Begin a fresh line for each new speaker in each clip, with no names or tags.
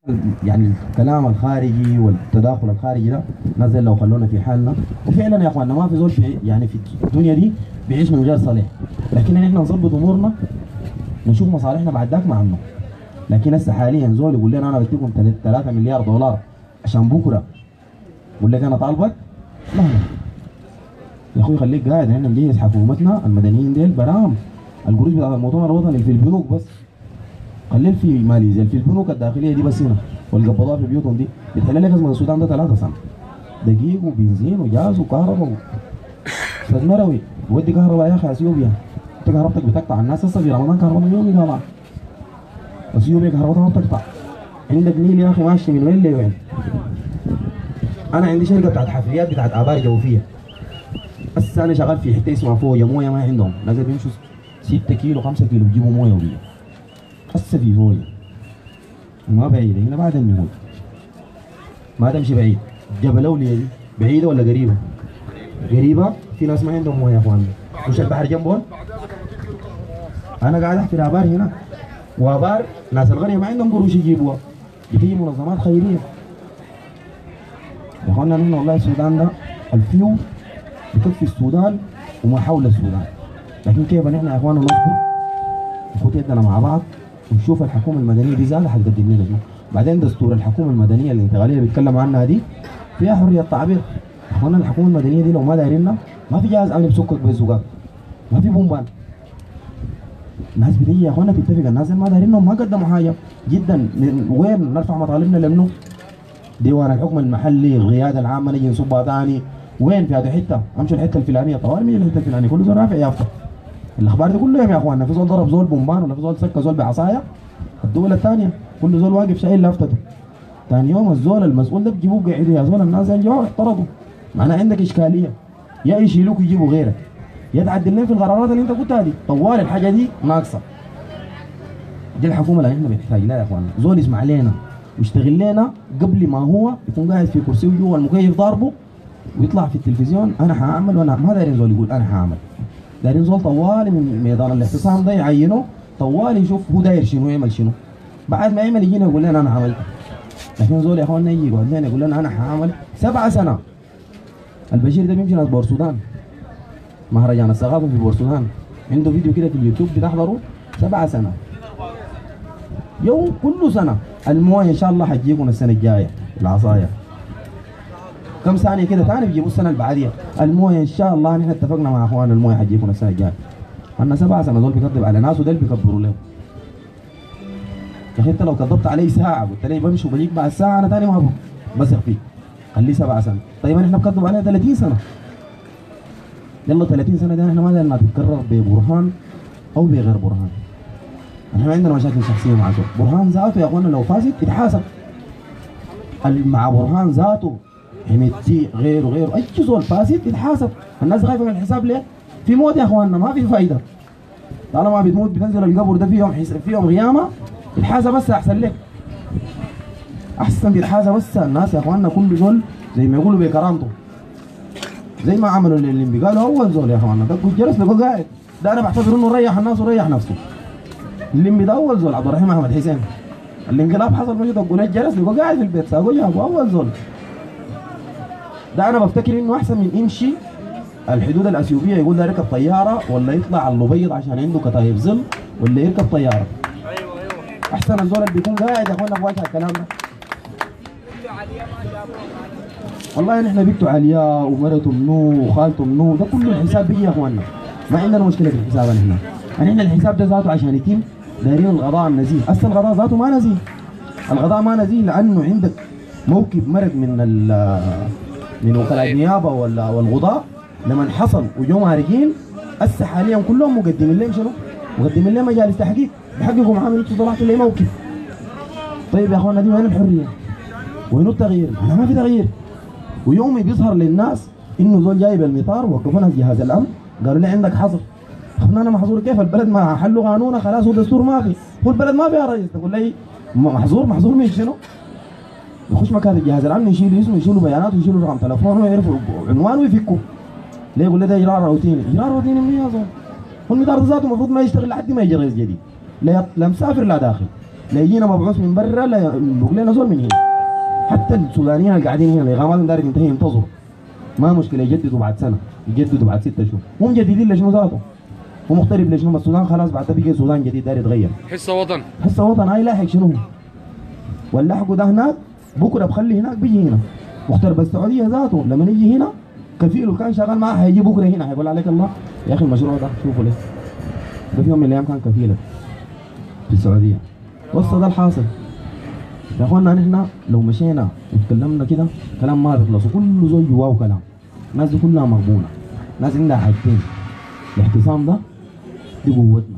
يعني الكلام الخارجي والتداخل الخارجي ده نزل لو خلونا في حالنا. وفعلا يا اخواننا ما في زول في يعني في الدنيا دي بيعيش من غير صالح، لكن احنا نظبط امورنا نشوف مصالحنا بعد ذاك مع منه. لكن هسه حاليا زول يقول لنا انا بديكم 3 مليار دولار عشان بكره يقول لك انا طالبك، لا يا اخوي خليك قاعد. احنا نجهز حكومتنا المدنيين ديل برام القروش بتاع المؤتمر الوطني في البنوك بس، قلل في ماليزيا في البنوك الداخليه دي بس هنا، والقبضات في بيوتهم دي بتحل لك ازمه السودان ده 3 سنه. دقيق وبنزين وجاز وكهرباء استاذ مروي ودي كهرباء يا اخي اثيوبيا. انت كهربتك بتقطع، الناس هسه في رمضان كهرباء يومي قاطعه، اثيوبيا كهربتها ما بتقطع. عندك نيل يا اخي ماشي من وين لوين. انا عندي شركه بتاعت حفريات بتاعت ابار جوفيه، هسه انا شغال في حته اسمها فوجا، مويه ما عندهم، نازل بيمشوا 6 كيلو 5 كيلو بيجيبوا مويه وبيه. هسه في فوجا ما بعيده هنا بعد النهود، ما تمشي بعيد. جبل اولياء دي بعيده ولا قريبه؟ قريبه. في ناس ما عندهم مويه يا اخواننا، مش البحر جنبهم. انا قاعد احفر ابار هنا، وابار ناس القريه ما عندهم قروش يجيبوها، بتيجي منظمات خيريه. يا اخوانا نحن والله السودان ده الفيو بكفي السودان وما حول السودان، لكن كيف نحن يا اخوانا نصبر نخوت يدنا مع بعض ونشوف الحكومه المدنيه دي زادة حتقدم لنا شنو. بعدين دستور الحكومه المدنيه الانتقاليه اللي بيتكلموا عنها دي فيها حريه تعبير. يا اخوانا الحكومه المدنيه دي لو ما دايرينها ما في جهاز امن بسكك بالزقاق، ما في بومبان. الناس بتيجي يا اخوانا تتفق، الناس اللي ما دايرينهم ما قدموا حاجه جدا. من وين نرفع مطالبنا لمنه؟ ديوان الحكم المحلي، القياده العامه نجي نصبها ثاني. وين في هذه حته؟ امشوا الحته الفلانيه طوال من الحته الفلانيه، كل زول رافع يافطه. الاخبار دي كلهم يا اخواننا، في زول ضرب زول بومبان ولا في زول سكه زول بعصايه. الدوله الثانيه كل زول واقف شايل لافتته. ثاني يوم الزول المسؤول ده بيجيبوه قاعدوا يا زول، الناس اللي جوا اعترضوا. معناها عندك اشكاليه، يا يشيلوك ويجيبوا غيرك، يا تعدل لنا في القرارات اللي انت قلتها دي. طوال الحاجه دي ناقصه. دي الحكومه اللي احنا بنحتاج لها يا اخواننا، زول يسمع لنا ويشتغل لنا قبل ما هو يكون قاعد في كرسيه جوا المكيف ضاربه ويطلع في التلفزيون انا هعمل. وانا ما دايرين زول يقول انا هعمل، دايرين زول طوالي من ميدان الاعتصام ده يعينه طوالي يشوف هو داير شنو يعمل شنو. بعد ما يعمل يجينا يقول لنا انا عملت. لكن زول يا اخواننا يجي يقعد لنا يقول لنا انا هعمل 7 سنة. البشير ده بيمشي ناس بورسودان، مهرجان الثقافه في بورسودان، عنده فيديو كده في اليوتيوب بتحضره 7 سنة. يوم كل سنه المويه ان شاء الله حتجيكم السنه الجايه العصايه. كم ثانيه كده ثاني بيجيبوا السنه اللي بعديها المويه ان شاء الله. نحن اتفقنا مع اخواننا المويه حتجيكم السنه الجايه. عندنا 7 سنة دول بيكذب على ناس ودول بيكبروا له. يا اخي انت لو كذبت علي ساعه قلت لي بمشي وبجيك بعد ساعه انا ثاني ما بثق فيك، خليه 7 سنة. طيب احنا بنكذب عليها 30 سنة. يلا 30 سنة دي احنا ما دايرين تتكرر ببرهان او بغير برهان. احنا عندنا مشاكل شخصيه مع زول، برهان ذاته يا اخوانا لو فاسد يتحاسب. مع برهان ذاته حميدتي غيره اي زول فاسد يتحاسب. الناس خايفه من الحساب ليه؟ في موت يا اخوانا ما في فايده. طالما بتموت بتنزل القبر ده في يوم قيامه يتحاسب. بس احسن لك، احسن بيتحاسب. بس الناس يا اخوانا كل زول زي ما يقولوا بكرامته، زي ما عملوا اللي قالوا اول زول يا اخوانا دقوا الجرس لقوا قاعد. ده انا بعتبر انه ريح الناس وريح نفسه. اللي ده اول زول عبد الرحيم احمد حسين، الانقلاب حصل مجد دقوا الجرس لقوا قاعد في البيت ساقوا جابوا اول زول. ده انا بفتكر انه احسن من يمشي الحدود الاثيوبيه يقول ده يركب طياره ولا يطلع على الابيض عشان عنده كتايب ظل ولا يركب طياره. احسن الزول اللي بيكون قاعد يا اخوانا في وجه الكلام ده. والله نحن بنته علياء ومرته منو وخالته منو ده كله الحساب بيجي يا اخوانا، ما عندنا مشكله في الحساب. احنا الحساب ده ذاته عشان يتم دايرين القضاء النزيه. اصل القضاء ذاته ما نزيه، القضاء ما نزيه لانه عندك موكب مرق من وكلاء النيابه والقضاء لما حصل وجو مارقين. هسه حاليا كلهم مقدمين لهم شنو؟ مقدمين لهم مجالس تحقيق بيحققوا معاهم انتوا طلعتوا لي موكب. طيب يا اخوانا دي وين الحريه؟ وين التغيير؟ انا ما في تغيير. ويومي بيظهر للناس انه زول جايب المطار وقفونا في جهاز الامن قالوا لي عندك حظر. اخونا انا محظور كيف؟ البلد ما حلوا قانونه خلاص ودستور ما في، هو البلد ما فيها رئيس. تقول لي محظور من شنو؟ يخش مكان جهاز الامن يشيلوا اسمه يشيلوا بياناته يشيلوا رقم تليفونه ويعرفوا عنوانه ويفكوا. ليه يقول لي ده اجراء روتيني؟ اجراء روتيني منين يا زول؟ هو المطار ذاته المفروض ما يشتغل لحد ما يجي رئيس جديد، لا مسافر لا داخل. لا يجينا مبعوث من برا لا يبقى لنا زول من هنا. حتى السودانيين اللي قاعدين هنا الاقامات داري تنتهي ينتظروا، ما مشكله يجددوا بعد سنه، يجددوا بعد 6 شهور. هم مجددين لشنو ذاته؟ هو مختلف لشنو؟ السودان خلاص بعد بقى سودان جديد داري يتغير.
حصه وطن،
حصه وطن هاي لاحق شنو؟ واللاحقوا ده هناك بكره بخلي هناك بيجي هنا. مختار بالسعوديه ذاته لما يجي هنا كفيله كان شغال معاه هيجي بكره هنا هيقول عليك الله يا اخي المشروع ده شوفوا ليه. ده في يوم من الايام كان كفيلك في السعوديه. وصل ده الحاصل. يا اخوانا نحن لو مشينا وتكلمنا كده كلام ما بيخلص وكل زول جواه كلام. الناس دي كلها مغبونه. ناس عندها حاجتين. الاحتسام ده دي قوتنا.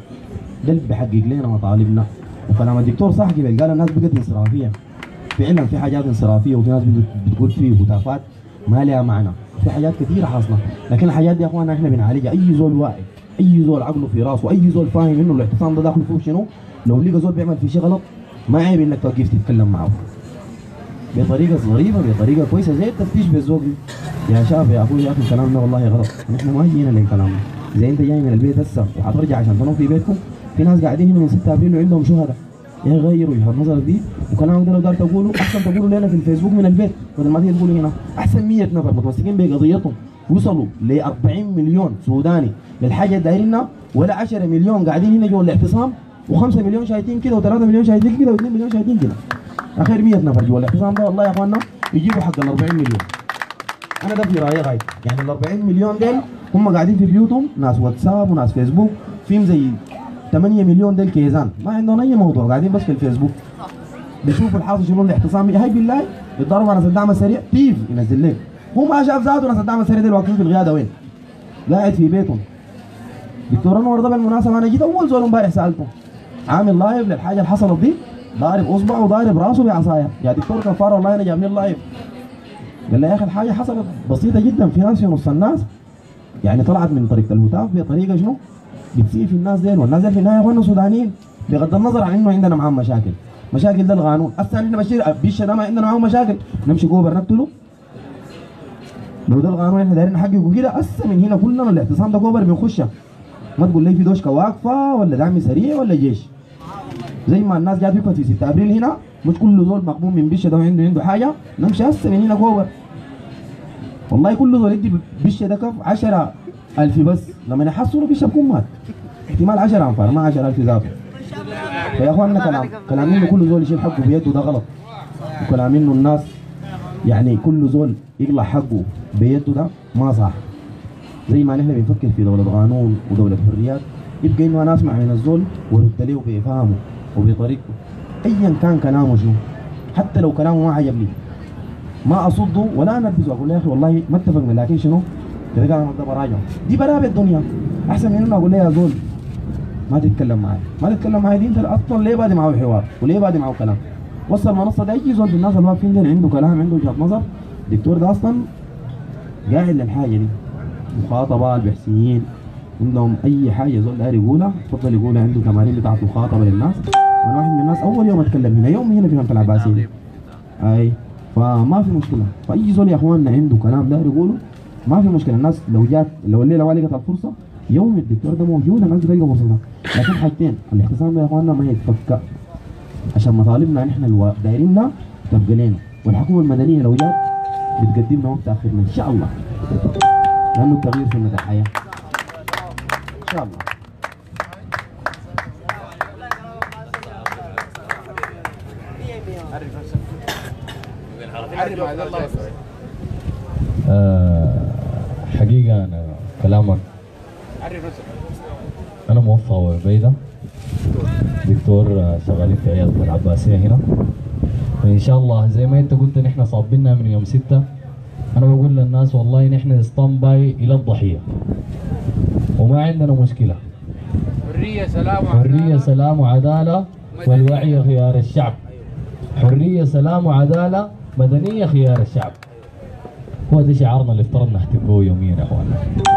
ده اللي بيحقق لنا مطالبنا. وكلام الدكتور صح كده قال الناس بقت انصرافيه. فعلا في حاجات انصرافيه وفي ناس بتقول فيه هتافات ما لها معنى. في حاجات كثيره حاصله، لكن الحاجات دي يا اخوانا احنا بنعالجها. اي زول واعي، اي زول عقله في راسه، اي زول فاهم انه الاحتسام ده داخله فيه شنو، لو لقى زول بيعمل في شيء غلط ما عيب انك توقف تتكلم معه بطريقه ظريفه، بطريقه كويسه زي التفتيش بالذوق. يا شباب يا اخوي يا اخي الكلام ده والله غلط، نحن ما جينا للكلام ده. زي انت جاي من البيت هسه وحترجع عشان تنام في بيتكم، في ناس قاعدين هنا من 6 ابريل وعندهم شهداء. يغيروا وجهه نظرك دي وكلامك ده لو دار تقوله احسن تقوله لنا في الفيسبوك من البيت بدل ما تيجي تقولوا هنا. احسن 100 نفر متمسكين بقضيتهم وصلوا ل 40 مليون سوداني للحاجه دايرينها، ولا 10 مليون قاعدين هنا جوا الاعتصام، و5 مليون شايتين كده، و3 مليون شايتين كده، و2 مليون شايتين كده. اخير 100 نفر جوا الاعتصام ده والله يا اخوانا يجيبوا حق ال 40 مليون. انا ده في رايي غايب، يعني ال 40 مليون ديل هم قاعدين في بيوتهم، ناس واتساب وناس فيسبوك، فيهم زي 8 مليون ديل كيزان ما عندهم اي موضوع، قاعدين بس في الفيسبوك بيشوفوا الحاصل شنو الاعتصام. هاي بالله يتضربوا على الدعم السريع تيف ينزل لك. هو ما شاف ذاته ناس الدعم السريع ديل واقفين في القياده وين؟ قاعد في بيتهم. دكتور انور ده بالمناسبه انا جيت اول زول امبارح سالته عامل لايف للحاجه اللي حصلت دي، ضارب اصبعه وضارب راسه بعصايه. يا دكتور كفار والله انا جابني اللايف. قال لي يا اخي الحاجه حصلت بسيطه جدا، في ناس في نص الناس يعني طلعت من طريقه الهتاف بطريقه شنو؟ بتسيء في الناس ديل، والناس ديل في النهايه اخواننا سودانيين بغض النظر عن انه عندنا معاهم مشاكل. مشاكل ده القانون، هسه احنا بشير بيش ده ما عندنا معاهم مشاكل، نمشي جوبر نقتله. لو ده القانون احنا دايرين نحققه كده هسه من هنا كلنا الاعتصام ده جوبر بنخشها. ما تقول لي في دوشكه واقفه ولا دعم سريع ولا جيش. زي ما الناس جات في 6 ابريل هنا، مش كل زول مقبوم من بشه ده عنده حاجه، نمشي هسه من هنا جوبر. والله كل زول يدي بشه ده كف 10,000 بس، لما يحصلوا بشه بكون مات. احتمال 10 انفار ما 10,000 ذاته. فيا اخواننا كلام انه كل زول يشيل حقه بيده ده غلط. وكلام انه الناس يعني كل زول يقلع حقه بيده ده ما صح. زي ما نحن بنفكر في دولة قانون ودولة حريات، يبقى انه انا اسمع من الزول وارد له بافهامه وبطريقته ايا كان كلامه شنو، حتى لو كلامه ما عجبني ما اصده ولا انبذه، اقول له يا اخي والله ما اتفقنا لكن شنو؟ كده قال ده براجع، دي برابع الدنيا. احسن من انه اقول له يا زول ما تتكلم معي، ما تتكلم معي دي انت اصلا ليه بادي معه حوار وليه بادي معه كلام؟ وصل المنصه ده اي زول في الناس اللي واقفين دي عنده كلام عنده وجهه نظر، الدكتور ده اصلا قاعد للحاجه دي. مخاطبه البحثيين عندهم اي حاجه زول داير يقولها تفضل يقولها، عنده تمارين بتاعت مخاطبه للناس. وانا واحد من الناس اول يوم اتكلم هنا، يوم هنا في منطقه العباسيه. اي فما في مشكله، فاي زول يا اخواننا عنده كلام داير يقوله ما في مشكله. الناس لو الليله ما لقت الفرصه يوم الدكتور ده موجود الناس بتلقى فرصتها. لكن حاجتين، الاحتسام ده يا اخواننا ما يتفكى عشان مطالبنا نحن دايرينها تبقى لنا، والحكومه المدنيه لو جات بتقدمنا وقت اخرنا ان شاء الله، لانه التغيير سنه الحياه ان شاء الله.
حقيقة أنا كلامك أنا موفق وعبيدة دكتور شغالين في عيادة العباسية هنا، وإن شاء الله زي ما أنت قلت نحن صابينها من يوم 6. أنا بقول للناس والله نحن ستاند باي إلى الضحية وما عندنا مشكلة. حرية سلام وعدالة والوعي خيار الشعب. حرية سلام وعدالة مدنية خيار الشعب. هو ده شعارنا اللي افترضنا نحتفل به يوميا يا اخوانا.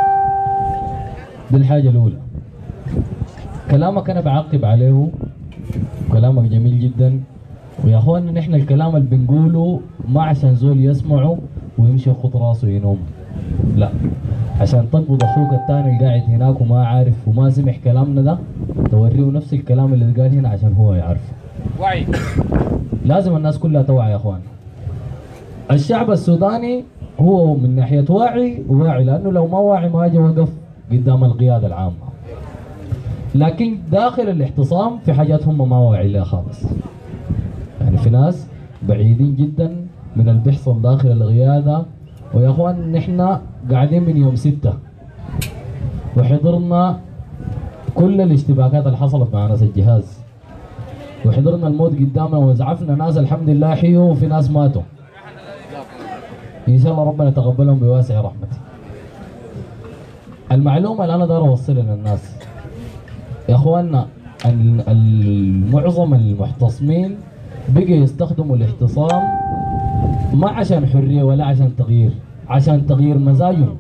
دي الحاجة الأولى. كلامك أنا بعقب عليه، كلامك جميل جدا، ويا اخوانا نحن الكلام اللي بنقوله ما عشان زول يسمعه ويمشي يخط راسه ينوم، لا، عشان تقبض اخوك الثاني اللي قاعد هناك وما عارف وما سمع كلامنا ده، توريه نفس الكلام اللي قال هنا عشان هو يعرفه.
وعي.
لازم الناس كلها توعى يا اخوان. الشعب السوداني هو من ناحيه واعي لانه لو ما واعي ما اجى وقف قدام القياده العامه. لكن داخل الاحتصام في حاجات هم ما واعي لها خالص. يعني في ناس بعيدين جدا من اللي بيحصل داخل القياده. ويا اخوان نحن قاعدين من يوم 6 وحضرنا كل الاشتباكات اللي حصلت مع ناس الجهاز، وحضرنا الموت قدامنا وزعفنا ناس الحمد لله حيوا وفي ناس ماتوا. ان شاء الله ربنا يتقبلهم بواسع رحمته. المعلومه اللي انا داير اوصلها للناس يا اخواننا، معظم المحتصمين بقى يستخدموا الاحتصام ما عشان حريه ولا عشان تغيير، عشان تغيير مزاجهم.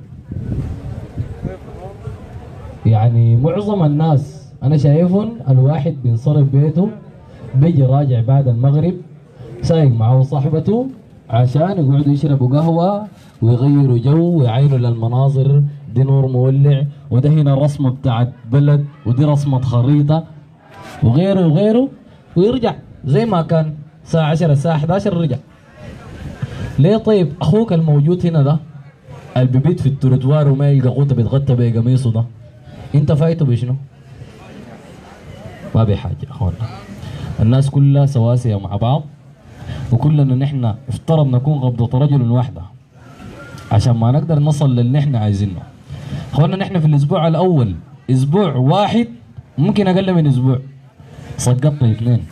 يعني معظم الناس انا شايفهم الواحد بينصرف بيته بيجي راجع بعد المغرب سايق معه صاحبته عشان يقعدوا يشربوا قهوه ويغيروا جو ويعينوا للمناظر. دي نور مولع، وده هنا رسمه بتاعت بلد، ودي رسمه خريطه وغيره وغيره، ويرجع زي ما كان الساعه 10 الساعه 11 رجع. ليه طيب اخوك الموجود هنا ده اللي بيبيت في التروتوار وما يلقى قوته بيتغطى بقميصه ده، انت فايته بشنو؟ ما بحاجه يا اخوانا. الناس كلها سواسيه مع بعض، وكلنا نحن افترض نكون قبضة رجل واحدة عشان ما نقدر نصل للي نحن عايزينه. اخوانا نحن في الاسبوع الاول اسبوع واحد ممكن اقل من اسبوع سقطنا 2.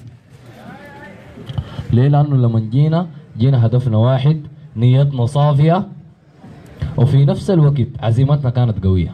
ليه؟ لانه لما جينا هدفنا واحد، نيتنا صافية، وفي نفس الوقت عزيمتنا كانت قوية.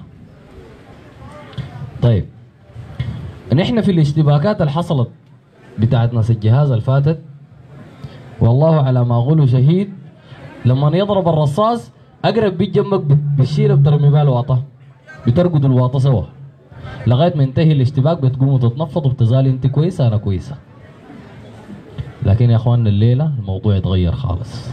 طيب نحن في الاشتباكات اللي حصلت بتاعت ناس الجهاز الفاتت، والله على ما اقوله شهيد، لما يضرب الرصاص اقرب بيت جنبك بتشيل بترمي بال الواطه، بترقدوا الواطه سوا لغايه ما ينتهي الاشتباك، بتقوموا تتنفضوا وبتزالي انت كويسه انا كويسه. لكن يا اخواننا الليله الموضوع يتغير خالص.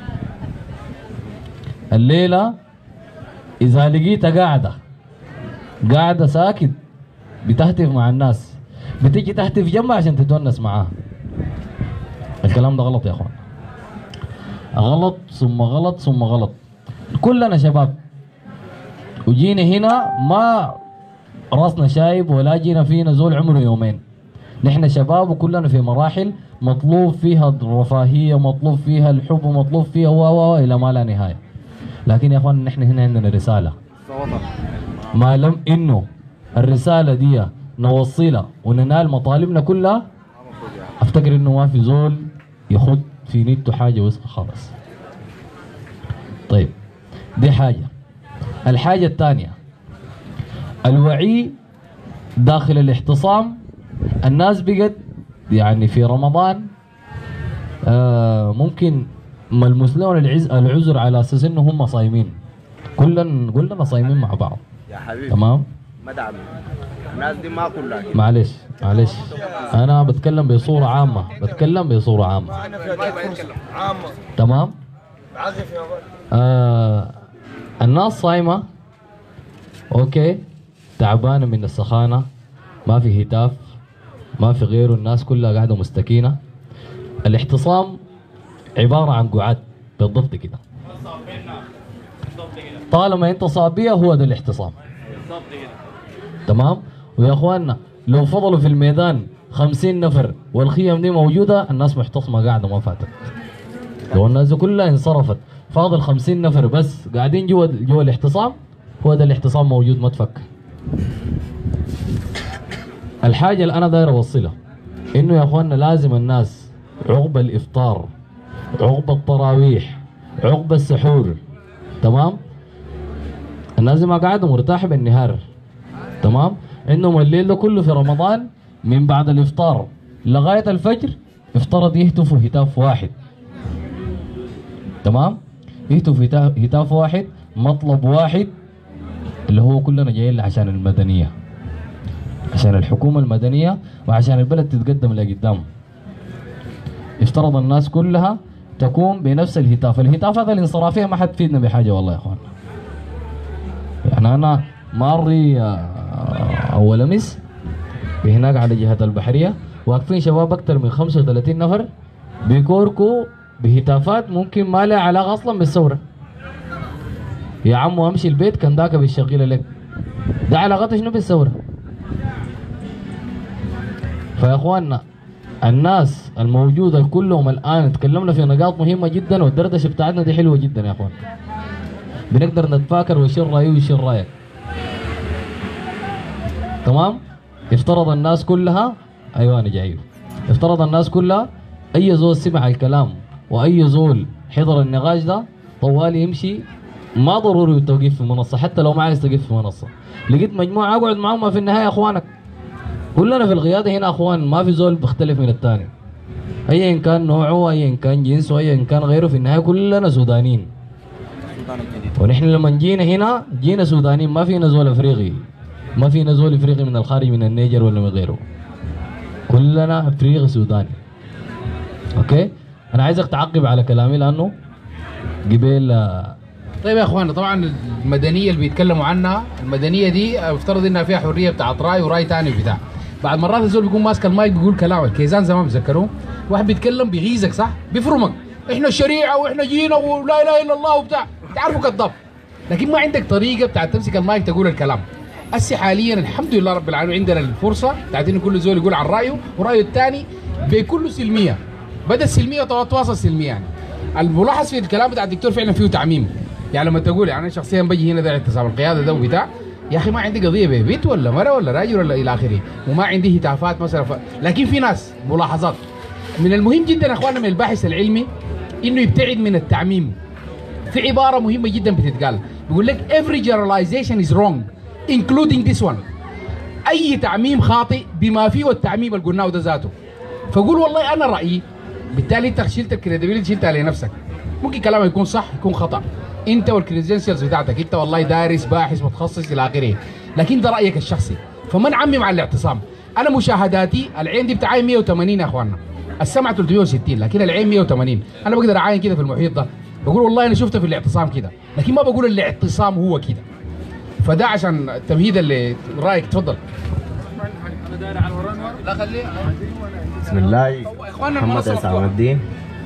الليله اذا لقيتها قاعده ساكت بتهتف مع الناس، بتيجي تهتف جنبها عشان تتونس معاها. الكلام ده غلط يا اخوان، غلط ثم غلط ثم غلط. كلنا شباب وجينا هنا ما راسنا شايب ولا جينا فينا زول عمره يومين. نحن شباب وكلنا في مراحل مطلوب فيها الرفاهيه، مطلوب فيها الحب، ومطلوب فيها و الى ما لا نهايه. لكن يا اخوان نحن هنا عندنا رساله، ما لم انه الرساله دي نوصلها وننال مطالبنا كلها، افتكر انه ما في زول يخد في نيته حاجه وسخه خالص. طيب دي حاجه. الحاجه الثانيه الوعي داخل الاحتصام. الناس بقت يعني في رمضان ممكن المسلمون العذر على اساس انه هم صايمين، كلنا صايمين مع بعض
يا حبيبي.
تمام؟
مدعم الناس دي ما كلها كده.
معلش انا بتكلم بصوره عامه، تمام؟ الناس صايمه اوكي، تعبانه من السخانه، ما في هتاف ما في غيره، الناس كلها قاعده مستكينه. الاحتصام عباره عن قعاد بالضبط كده، طالما انت صابيه هو ده الاحتصام تمام. ويا اخواننا لو فضلوا في الميدان 50 نفر والخيم دي موجوده، الناس محتصمه قاعده ما فاتت. لو الناس دي كلها انصرفت فاضل 50 نفر بس قاعدين جوا الاحتصام، هو ده الاحتصام موجود ما تفكر. الحاجه اللي انا داير اوصلها انه يا اخواننا لازم الناس عقب الافطار، عقب التراويح، عقب السحور، تمام، الناس دي ما قاعده مرتاحه بالنهار، تمام، انهم الليل ده كله في رمضان من بعد الافطار لغايه الفجر افترض يهتفوا هتاف واحد، تمام، يهتفوا هتاف واحد، مطلب واحد، اللي هو كلنا جايين عشان المدنيه، عشان الحكومه المدنيه وعشان البلد تتقدم لقدام. افترض الناس كلها تقوم بنفس الهتاف. الهتاف هذا الانصرافيه ما حد فيدنا بحاجه والله يا اخوان. يعني انا ماري اول امس بهناك على جهه البحريه واقفين شباب اكثر من 35 نفر بيكوركوا بهتافات ممكن ما لها علاقه اصلا بالثوره. يا عمو امشي البيت كان ذاك بيشغل لك، ده علاقته شنو بالثوره؟ فيا اخواننا الناس الموجوده كلهم الان تكلمنا في نقاط مهمه جدا، والدردشه بتاعتنا دي حلوه جدا يا اخوان. بنقدر نتفاكر ويشير رايي ويشير رايك. تمام؟ افترض الناس كلها، ايوه انا جاي، افترض الناس كلها اي زول سمع الكلام واي زول حضر النقاش ده طوالي يمشي، ما ضروري التوقيف في منصه، حتى لو ما عايز توقف في منصه. لقيت مجموعه اقعد معهم، ما في النهايه اخوانك كلنا في القياده هنا اخوان، ما في زول بيختلف من الثاني ايا كان نوعه ايا كان جنسه ايا كان غيره، في النهايه كلنا سودانيين. ونحن لما جينا هنا جينا سودانيين، ما فينا زول افريقي، ما فينا زول افريقي من الخارج من النيجر ولا من غيره، كلنا افريقي سوداني. اوكي؟ انا عايزك تعقب على كلامي لانه قبل.
طيب يا اخوانا، طبعا المدنيه اللي بيتكلموا عنها، المدنيه دي افترض انها فيها حريه بتاعت راي وراي ثاني وبتاع. بعد مرات الزول بيكون ماسك المايك بيقول كلام الكيزان زمان بتذكروه، واحد بيتكلم بيغيظك صح؟ بيفرمك، احنا الشريعه واحنا جينا ولا اله الا الله وبتاع، تعرفوا كذاب. لكن ما عندك طريقه بتاعت تمسك المايك تقول الكلام. هسه حاليا الحمد لله رب العالمين عندنا الفرصه بتاعت ان كل زول يقول عن رايه ورايه الثاني بكل سلميه. بدا السلميه وتواصل سلميه يعني. الملاحظ في الكلام بتاع الدكتور فعلا فيه تعميم. يعني لما تقول يعني انا شخصيا بجي هنا ده اعتصام القياده ده وبتاع، يا اخي ما عندي قضيه ببيت ولا مره ولا راجل ولا الى اخره، وما عندي هتافات مثلا لكن في ناس ملاحظات. من المهم جدا يا اخواننا من الباحث العلمي انه يبتعد من التعميم. في عباره مهمه جدا بتتقال بيقول لك every generalization is wrong including this one. اي تعميم خاطئ بما فيه التعميم اللي قلناه ده ذاته. فقول والله انا رايي، بالتالي انت شلت الكريديبيليتي، شلتها لنفسك. ممكن كلامك يكون صح يكون خطا، انت والكريدنشلز بتاعتك، انت والله دارس باحث متخصص الى اخره، لكن ده رايك الشخصي. فما نعمم على الاعتصام. انا مشاهداتي العين دي بتاعي 180 يا اخواننا، السمع 360، لكن العين 180. انا بقدر اعاين كده في المحيط ده، بقول والله انا شفته في الاعتصام كده، لكن ما بقول الاعتصام هو كده. فده عشان التمهيد اللي رايك. تفضل. لا خليه.
بسم الله. محمد عصام الدين.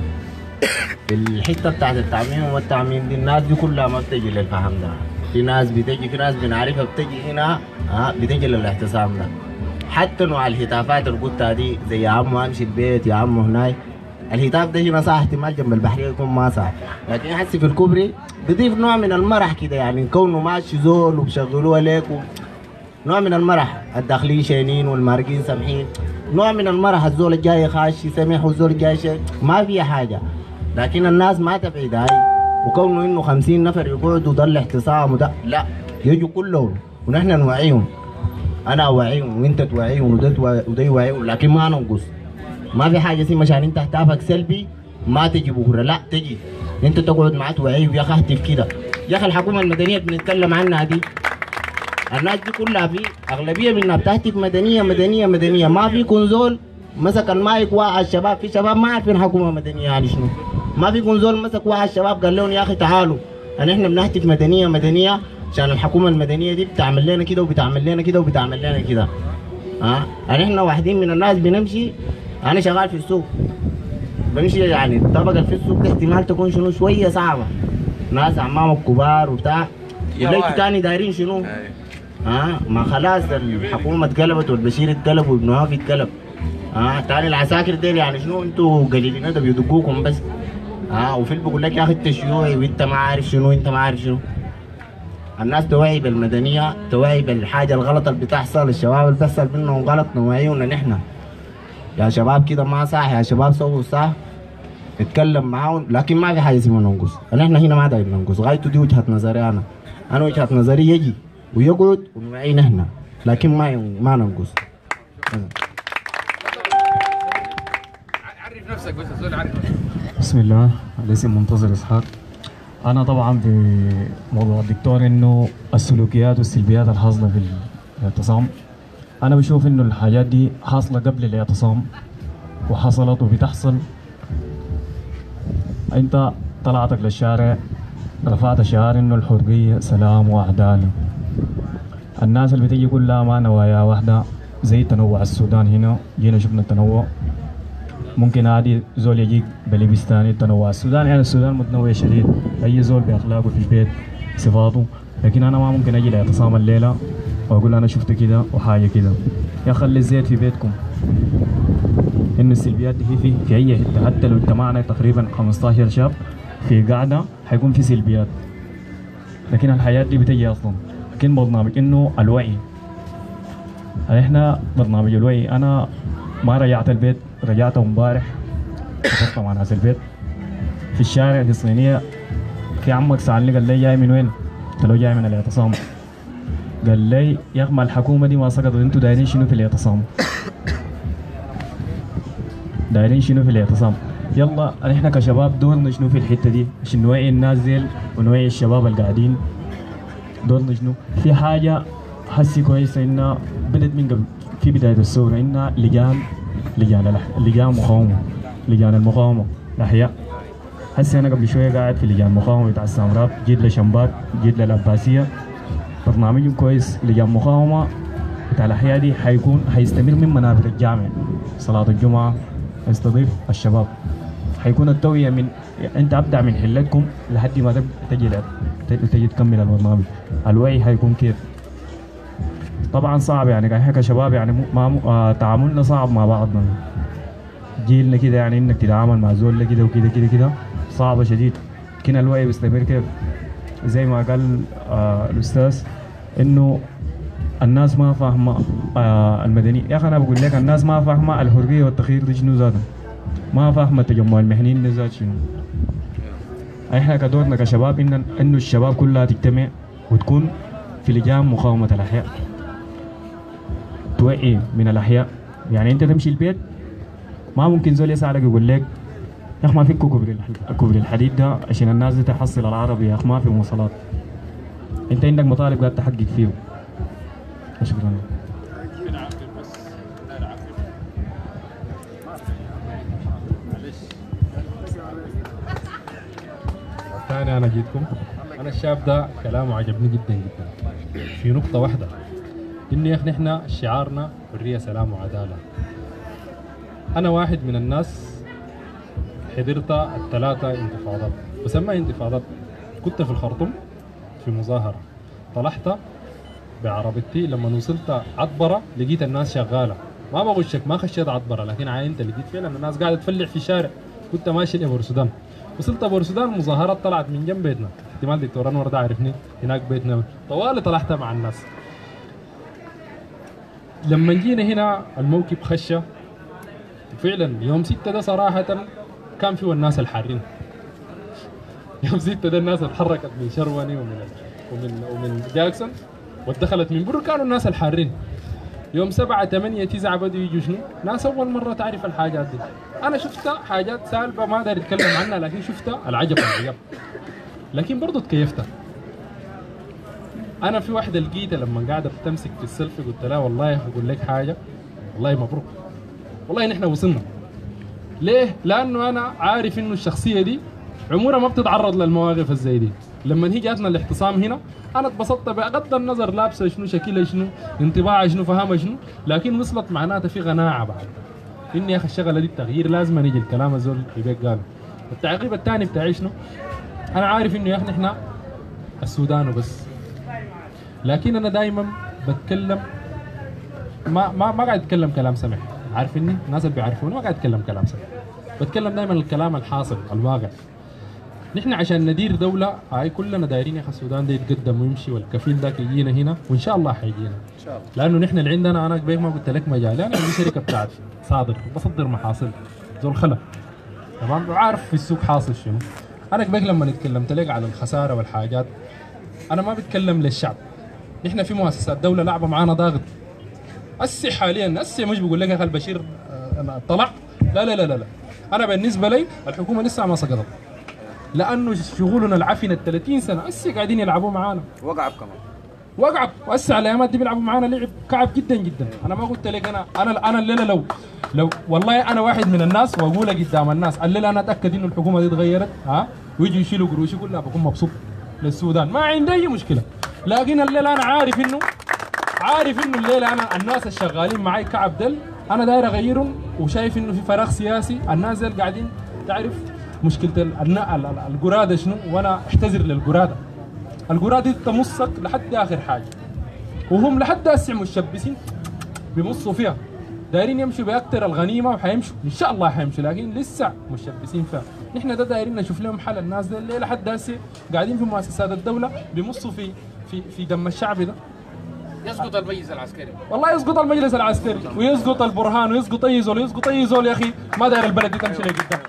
الحته بتاعت التعميم والتعميم دي الناس دي كلها ما بتجي للفهم ده. في ناس بتجي، في ناس بنعرفها بتجي هنا بتجي للاعتصام ده. حتى نوع الهتافات اللي قلتها دي زي يا عمو امشي البيت، يا عمو هناي، الهتاف ده هنا صح احتمال جنب البحريه يكون ما صح، لكن حسي في الكوبري بضيف نوع من المرح كده، يعني كونه ماشي زول وبشغلوه عليك نوع من المرح. الداخلين شينين والمارقين سامحين، نوع من المرح. الزول الجاي خاشي سمح والزول الجاي شيء ما فيها حاجه، لكن الناس ما تبعد هاي. وكونه انه 50 نفر يقعدوا ده الاعتصام وده لا، يجوا كلهم ونحن نوعيهم. انا اوعيهم وانت توعيهم وده يوعيهم، لكن ما ننقص. ما في حاجه اسمها عشان انت اهتافك سلبي ما تجي بكره، لا تجي انت تقعد معاه توعيه. يا اخي اهتف كده، يا اخي الحكومه المدنيه بنتكلم عنها دي، الناس دي كلها في اغلبيه منها بتهتف مدنيه مدنيه مدنيه. ما في كونزول مسك المايك وعى الشباب، في شباب ما عارفين حكومه مدنيه يعني شنو. ما في كونزول مسك وعى الشباب قال لهم يا اخي تعالوا احنا بنهتف مدنيه مدنيه عشان الحكومه المدنيه دي بتعمل لنا كده وبتعمل لنا كده وبتعمل لنا كده. احنا واحدين من الناس بنمشي. انا شغال في السوق بمشي، يعني الطبقه في السوق دي احتمال تكون شنو شويه صعبه، ناس عمامك كبار وبتاع، وليك تاني دايرين شنو؟ ما خلاص الحكومه اتقلبت والبشير اتقلب وابن هافي اتقلب. تاني العساكر ديل يعني شنو انتوا قليلين ده بيدقوكم بس. وفي اللي بيقول لك يا اخي انت شيوعي وانت ما عارف شنو، انت ما عارف شنو. الناس توعي بالمدنيه، توعي بالحاجه الغلط اللي بتحصل، الشباب اللي بيحصل منهم غلط نوعيهم نحن. يا شباب كده ما صح، يا شباب سووا صح، اتكلم معاهم، لكن ما في حاجه اسمها ننقص. نحن هنا ما دايرين ننقص، غايته دي وجهه نظري انا وجهه نظري يجي ويقعد ونوعي نحن، لكن ما ننقص.
عرف نفسك بس الزول عارف.
بسم الله، الاسم منتظر اسحاق. انا طبعا في موضوع الدكتور انه السلوكيات والسلبيات الحاصله في الاعتصام، انا بشوف انه الحاجات دي حاصله قبل الاعتصام وحصلت وبتحصل. انت طلعتك للشارع رفعت شعار انه الحريه سلام وعداله، الناس اللي بتيجي كلها ما نوايا واحده زي تنوع السودان هنا، جينا شفنا التنوع. ممكن عادي زول يجيك بلبس ثاني. تنوع السودان يعني السودان متنوع شديد، اي زول باخلاقه في البيت صفاته. لكن انا ما ممكن اجي لاعتصام الليله واقول انا شفت كده وحاجه كده. يا خلي الزيت في بيتكم. انه السلبيات دي في اي حته، حتى لو اجتمعنا تقريبا 15 شاب في قاعده حيكون في سلبيات، لكن الحياه دي بتجي اصلا. لكن برنامج انه الوعي، احنا برنامج الوعي. انا ما رجعت البيت، رجعت امبارح اتصلت مع ناس البيت في الشارع في الصينيه. في عمك سالني قال لي جاي من وين؟ قلت له جاي من الاعتصام. قال لي يا اخي ما الحكومه دي ما سقطت، انتوا دايرين شنو في الاعتصام؟ دايرين شنو في الاعتصام؟ يلا احنا كشباب دورنا شنو في الحته دي عشان نوعي الناس ديل ونوعي الشباب القاعدين. دورنا شنو؟ في حاجه حسي كويسه انها بدت من قبل في بدايه الثوره، انها لجان مقاومه، لجان المقاومه الاحياء. هسه انا قبل شويه قاعد في لجان مقاومه بتاع السامرات، جيت لشمبات، جيت للعباسيه. برنامجهم كويس. لجان مقاومه بتاع الاحياء دي حيستمر من منابر الجامع، صلاه الجمعه يستضيف الشباب. حيكون التوعيه من انت ابدع من حلتكم لحد ما تجي تكمل البرنامج. الوعي حيكون كيف؟ طبعا صعب يعني احنا كشباب يعني تعاملنا صعب مع بعضنا. جيلنا كده يعني انك تتعامل مع زول كده وكده كده كده صعبه شديد. لكن الوعي بيستمر كيف؟ زي ما قال الاستاذ انه الناس ما فاهمه المدني. يا اخي انا بقول لك الناس ما فاهمه الحريه والتخيير دي شنو ذاته، ما فاهمه التجمع المهني ده ذات شنو. احنا كدورنا كشباب انه الشباب كلها تجتمع وتكون في لجان مقاومه الاحياء، توعي من الاحياء. يعني انت تمشي البيت ما ممكن زول يسالك يقول لك يا اخي ما فيك كوبري الحديد ده عشان الناس دي تحصل العربي، يا اخي ما في مواصلات. انت عندك مطالب قاعد تحقق فيه. شكرا.
ثاني انا جيتكم. انا الشاب ده كلامه عجبني جدا جدا في نقطة واحدة، انه يا اخي نحن شعارنا حرية سلام وعدالة. انا واحد من الناس حضرت الثلاثة انتفاضات، بسميها انتفاضات. كنت في الخرطوم في مظاهرة، طلعت بعربيتي لما وصلت عطبرة لقيت الناس شغالة. ما بغشك ما خشيت عطبرة، لكن عاينت لقيت فعلا الناس قاعدة تفلع في الشارع. كنت ماشي لبورسودان، وصلت بورسودان مظاهرات طلعت من جنب بيتنا، احتمال دكتور انور ده عارفني هناك بيتنا، طوالي طلعت مع الناس. لما جينا هنا الموكب خشة فعلا. يوم 6 ده صراحة كان فيه الناس الحارين. يوم 6 ده الناس اتحركت من شروني ومن جاكسون ودخلت من برا، كانوا الناس الحارين. يوم 7 8 9 بدوا يجوا شنو؟ ناس اول مرة تعرف الحاجات دي. انا شفت حاجات سالبة ما اقدر اتكلم عنها، لكن شفت العجب والعجب، لكن برضه تكيفتها. انا في واحدة لقيتها لما قاعدة بتمسك في السيلفي قلت لها والله اقول لك حاجة، والله مبروك، والله نحن وصلنا. ليه؟ لانه انا عارف انه الشخصية دي عمرها ما بتتعرض للمواقف الزي دي. لما هي جاتنا الاعتصام هنا انا اتبسطت بغض النظر لابسه شنو، شكلها شنو، انطباعها شنو، فهمها شنو، لكن وصلت معناتها في قناعه بعد اني يا اخي الشغله دي التغيير لازم نجي. الكلام الزول يبيك قاله. التعقيب الثاني بتاعي شنو؟ انا عارف انه يا اخي نحن السودان وبس، لكن انا دائما بتكلم ما قاعد اتكلم كلام سمح. عارف اني الناس اللي بيعرفوني ما قاعد اتكلم كلام سمح، بتكلم دائما الكلام الحاصل الواقع. نحن عشان ندير دولة هاي كلنا دايرين يا اخي السودان ده يتقدم ويمشي، والكفيل ذاك يجينا هنا وان شاء الله حيجينا ان شاء الله. لانه نحن اللي عندنا، انا قبل ما قلت لك مجال، انا عندي شركة بتاعت صادر بصدر محاصيل زول خلا، تمام، وعارف في السوق حاصل شنو. انا قبل لما اتكلمت لك على الخسارة والحاجات، انا ما بتكلم للشعب. نحن في مؤسسات دولة لعبة معانا ضاغط. اسي حاليا اسي مش بقول لك يا اخي البشير طلع، لا لا لا لا, لا. انا بالنسبة لي الحكومة لسه ما سقطت، لانه شغلنا العفن ال 30 سنه هسه قاعدين يلعبوا معانا. وقعب كمان وقعب، وهسه على الايامات دي بيلعبوا معانا لعب كعب جدا جدا. انا ما قلت لك انا الليله لو والله انا واحد من الناس واقولها قدام الناس، الليله انا اتاكد انه الحكومه دي اتغيرت ويجوا يشيلوا قروشي كلها بكون مبسوط للسودان، ما عندي اي مشكله. لكن الليله انا عارف انه عارف انه الليله انا الناس الشغالين معي كعب دل انا داير اغيرهم، وشايف انه في فراغ سياسي. الناس دل قاعدين تعرف مشكله القراده شنو، وانا احتذر للقراده. القراده تمصك لحد اخر حاجه، وهم لحد هسه مشبسين بيمصوا فيها، دايرين يمشوا باكثر الغنيمه، وحيمشوا ان شاء الله حيمشوا، لكن لسه مشبسين فيها. نحن ده دايرين نشوف لهم حل. الناس دي الليله لحد هسه قاعدين في مؤسسات الدوله بيمصوا في دم الشعب ده.
يسقط المجلس العسكري،
والله يسقط المجلس العسكري ويسقط البرهان ويسقط اي زول، يسقط اي زول يا اخي، ما داير البلد دي تمشي لقدام.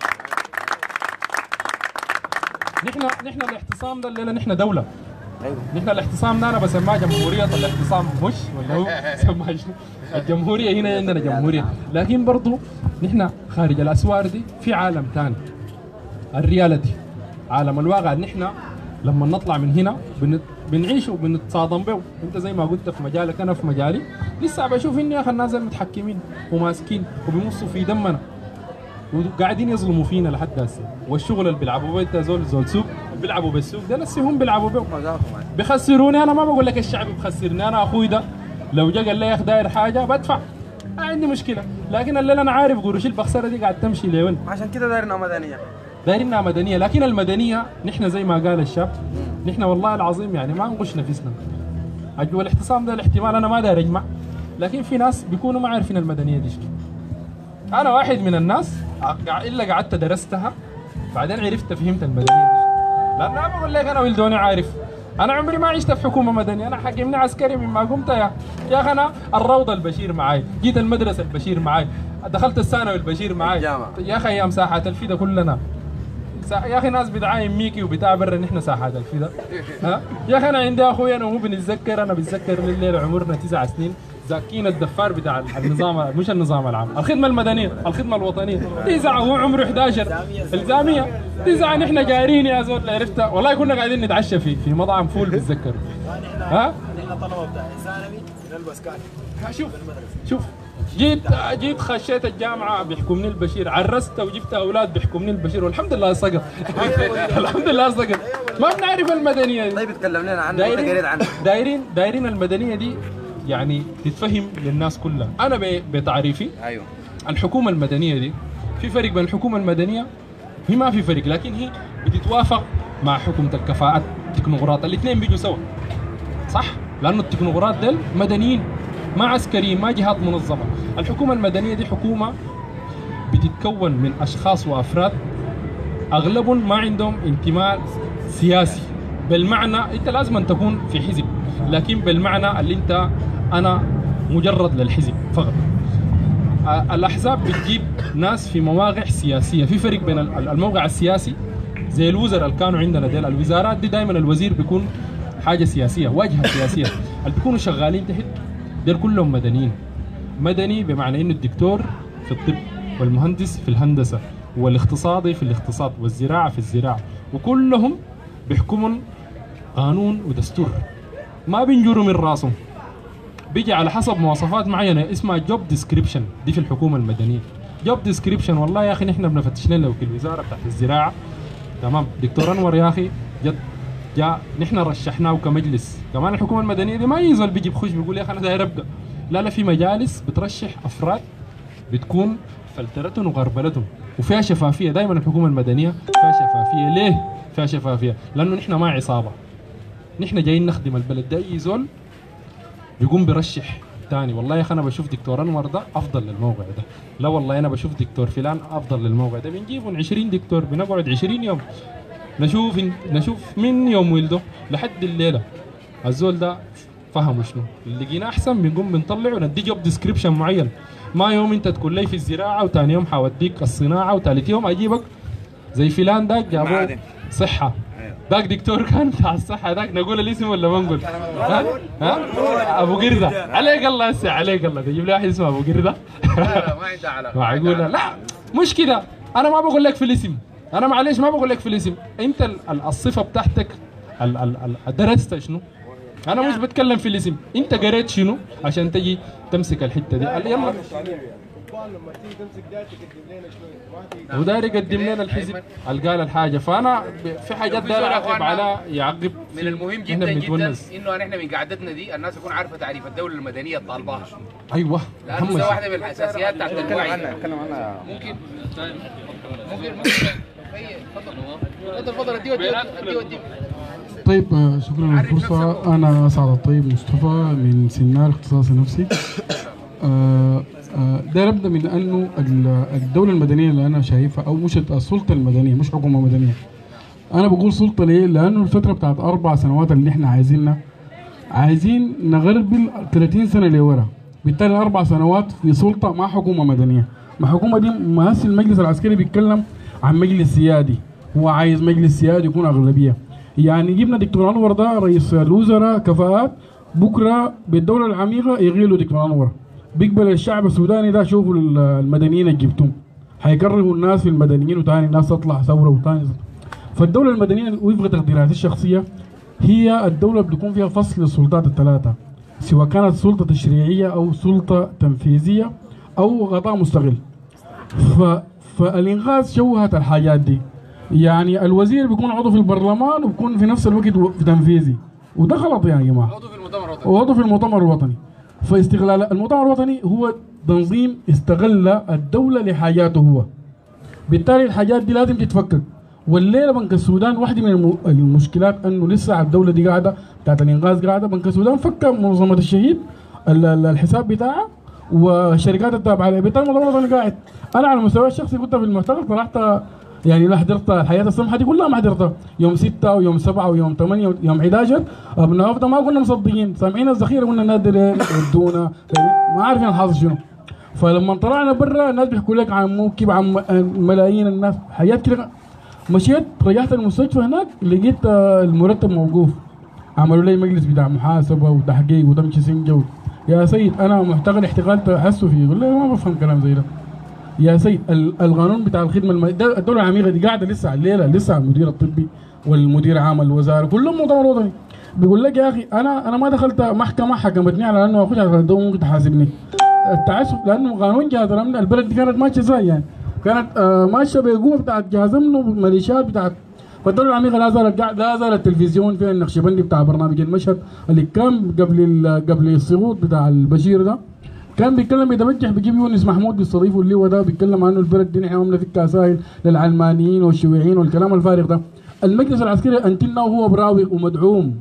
نحن الاعتصام ده الليله نحن دوله. نحن الاعتصام ده انا بسماه جمهوريه الاعتصام، مش ولا هو سماه شنو؟ الجمهوريه هنا عندنا جمهوريه، لكن برضه نحن خارج الاسوار دي في عالم ثاني، الرياليتي، عالم الواقع. نحن لما نطلع من هنا بنعيش وبنتصادم به. انت زي ما قلت في مجالك، انا في مجالي لسه بشوف اني يا اخي الناس المتحكمين وماسكين وبيمصوا في دمنا وقاعدين يظلموا فينا لحد هسه. والشغل اللي بيلعبوا به زول سوق بيلعبوا بالسوق ده، نفسي هم بيلعبوا به بيخسروني. انا ما بقول لك الشعب بخسرني، انا اخوي ده لو جا قال لي يا اخي داير حاجه بدفع، ما عندي مشكله، لكن الليله انا عارف قروش البخسره دي قاعد تمشي لوين.
عشان كده دايرنا مدنيه،
دايرينها مدنيه. لكن المدنيه نحن زي ما قال الشاب، نحن والله العظيم يعني ما نغش نفسنا. والاعتصام ده الاحتمال انا ما داير اجمع، لكن في ناس بيكونوا ما عارفين المدنيه دي شنو. انا واحد من الناس الا قعدت درستها بعدين عرفت فهمت المدنيه دي، لان انا بقول لك انا ولدوني عارف. انا عمري ما عشت في حكومه مدنيه، انا حاكمني عسكري من ما قمت يا اخي. انا الروضه البشير معاي، جيت المدرسه البشير معاي، دخلت الثانوي البشير معاي يا اخي. ايام ساحات الفدا كلنا يا اخي، ناس بتعاين ميكي وبتاع برا، نحن ساحات الفدا. ها يا اخي، انا عندي اخويا انا وهو بنتذكر، انا بتذكر الليله عمرنا 9 سنين زاكين الدفار بتاع النظام، مش النظام العام، الخدمه المدنيه، الخدمه الوطنيه. 9 وهو عمره 11 الزاميه 9. نحن جايين يا زول عرفتها، والله كنا قاعدين نتعشى في مطعم فول بتذكر. ها
نحن طلبه بتاع ثانوي نلبس كاكي.
شوف جيت خشيت الجامعه بيحكمني البشير، عرست وجبت اولاد بيحكمني البشير، والحمد لله سقط. الحمد لله سقط. ما بنعرف المدنيه دي.
طيب اتكلم لنا عنها، انت قريت عنها.
دايرين المدنيه دي يعني تتفهم للناس كلها. انا بتعريفي
ايوه
الحكومه المدنيه دي في فرق بين الحكومه المدنيه، هي ما في فرق، لكن هي بتتوافق مع حكومه الكفاءات التكنوقراط، الاثنين بيجوا سوا صح؟ لانه التكنوقراط دول مدنيين ما عسكريين، ما جهات منظمه. الحكومه المدنيه دي حكومه بتتكون من اشخاص وافراد اغلبهم ما عندهم انتماء سياسي بالمعنى انت لازم أن تكون في حزب، لكن بالمعنى اللي انت انا مجرد للحزب فقط. الاحزاب بتجيب ناس في مواقع سياسيه، في فرق بين الموقع السياسي زي الوزراء اللي كانوا عندنا ديل. الوزارات دي دائما الوزير بيكون حاجه سياسيه، واجهه سياسيه. اللي بيكونوا شغالين تحت ديل كلهم مدنيين. مدني بمعنى انه الدكتور في الطب، والمهندس في الهندسه، والاقتصادي في الاقتصاد، والزراعه في الزراعه، وكلهم بيحكمون قانون ودستور، ما بينجروا من راسهم، بيجي على حسب مواصفات معينه اسمها جوب ديسكريبشن. دي في الحكومه المدنيه جوب ديسكريبشن. والله يا اخي نحن بنفتش لنا وكيل الوزاره بتاعت الزراعه، تمام، دكتور انور يا اخي جاء نحن رشحناه كمجلس. كمان الحكومه المدنيه دي ما يزول بيجي بخش بيقول يا اخي انا داير ابدا، لا في مجالس بترشح افراد بتكون فلترتهم وغربلتهم وفيها شفافيه. دائما الحكومه المدنيه فيها شفافيه. ليه فيها شفافيه؟ لانه نحن ما عصابه، نحن جايين نخدم البلد. ده اي زول بيقوم برشح ثاني، والله يا اخي انا بشوف دكتور انور ده افضل للموقع ده، لا والله انا بشوف دكتور فلان افضل للموقع ده. بنجيبهم 20 دكتور، بنقعد 20 يوم نشوف من يوم ولده لحد الليله الزول ده فهموا شنو اللي لقيناه احسن، بنقوم بنطلعه وندي جوب ديسكريبشن معين. ما يوم انت تكون لي في الزراعه وثاني يوم حوديك الصناعه وثالث يوم اجيبك زي فلان داك جابوه صحه، ذاك دكتور كان بتاع الصحه ذاك، نقول الاسم ولا ما نقول؟ ها؟ ابو قرده، عليك الله هسه، عليك الله تجيب لي واحد اسمه ابو قرده.
لا ما عنده علاقه.
معقوله؟ لا مش كده، انا ما بقول لك في الاسم، انا معلش ما بقول لك في الاسم، انت الصفه بتاعتك درست شنو؟ انا مش بتكلم في الاسم، انت قريت شنو عشان تجي تمسك الحته دي؟ يلا وداير يقدم لنا الحزب قال الحاجه، فانا في حاجات داير اعقب على يعقب.
من المهم جدا جدا انه نحن من قعدتنا دي الناس تكون عارفه تعريف الدوله المدنيه الطالباها.
ايوه،
لانه ده واحده من الحساسيات تحت الوعي. ممكن تفضل ادي.
طيب شكرا على الفرصة. أنا أسعد الطيب مصطفى من سنار اختصاصي نفسي. ده نبدأ من أنه الدولة المدنية اللي أنا شايفها، أو مش السلطة المدنية، مش حكومة مدنية. أنا بقول سلطة ليه؟ لأنه الفترة بتاعت 4 سنوات اللي إحنا عايزين نغربل 30 سنة لورا. بالتالي 4 سنوات في سلطة مع حكومة مدنية. مع حكومة دي مؤسس المجلس العسكري بيتكلم عن مجلس سيادي، هو عايز مجلس سيادي يكون أغلبية. يعني جبنا دكتور أنور ده رئيس الوزراء كفاءات، بكرة بالدولة العميقة يغيلوا دكتور أنور، بيقبل الشعب السوداني ده شوفوا المدنيين اللي جبتهم، هيكرهوا الناس في المدنيين وتاني الناس تطلع ثورة وتاني. فالدولة المدنية وفق تقديراتي الشخصية هي الدولة بتكون فيها فصل للسلطات الثلاثة، سواء كانت سلطة تشريعية أو سلطة تنفيذية أو غطاء مستقل. فالإنغاز شوهت الحاجات دي. يعني الوزير بيكون عضو في البرلمان وبيكون في نفس الوقت في تنفيذي، وده غلط يا جماعه. عضو في المؤتمر الوطني. فاستغلال المؤتمر الوطني هو تنظيم استغل الدوله لحاجاته هو. بالتالي الحاجات دي لازم تتفكك. والليله بنك السودان واحده من المشكلات انه لسه الدوله دي قاعده بتاعت الانغاز قاعده. بنك السودان فك منظمه الشهيد الحساب بتاعها والشركات التابعه لها، بالتالي المؤتمر الوطني قاعد. انا على المستوى الشخصي كنت في المعتقل، طلعت يعني لا حضرت الحياه السمحه دي كلها، ما حضرتها يوم 6 ويوم 7 ويوم 8 ويوم 11 ابن عوف ده ما كنا مصدقين، سامعين الذخيره قلنا نادر يدونا، ما عارفين الحاصل شنو. فلما طلعنا برا الناس بيحكوا لك عن موكب، عن ملايين الناس، حاجات كده. مشيت رجعت المستشفى هناك لقيت المرتب موقوف، عملوا لي مجلس بتاع محاسبه وتحقيق وتمشي سنجه. يا سيد انا محتقل احتقال تحسوا فيه، يقول لي ما بفهم كلام زي ده. يا سيد القانون بتاع الخدمه الدوله العميقه دي قاعده لسه الليله، لسه المدير الطبي والمدير عام الوزاره كلهم مؤتمر وطني. بيقول لك يا اخي انا ما دخلت محكمه حكمتني على انه اخش على الدوله ممكن تحاسبني. التعسف لانه قانون جهاز الامن البلد دي كانت ماشيه ازاي يعني؟ كانت ماشيه بقوه بتاعت جهاز امن وميليشيات بتاعت. فالدوله العميقه لا زال التلفزيون فيها النقشبندي بتاع برنامج المشهد اللي كان قبل السقوط بتاع البشير ده، كان بيتكلم بيتبجح بيجيب يونس محمود بيستضيفه اللي هو ده، بيتكلم عنه البلد دي نحن عملنا فيها ساهل للعلمانيين والشيوعيين والكلام الفارغ ده. المجلس العسكري انتنا وهو براوي ومدعوم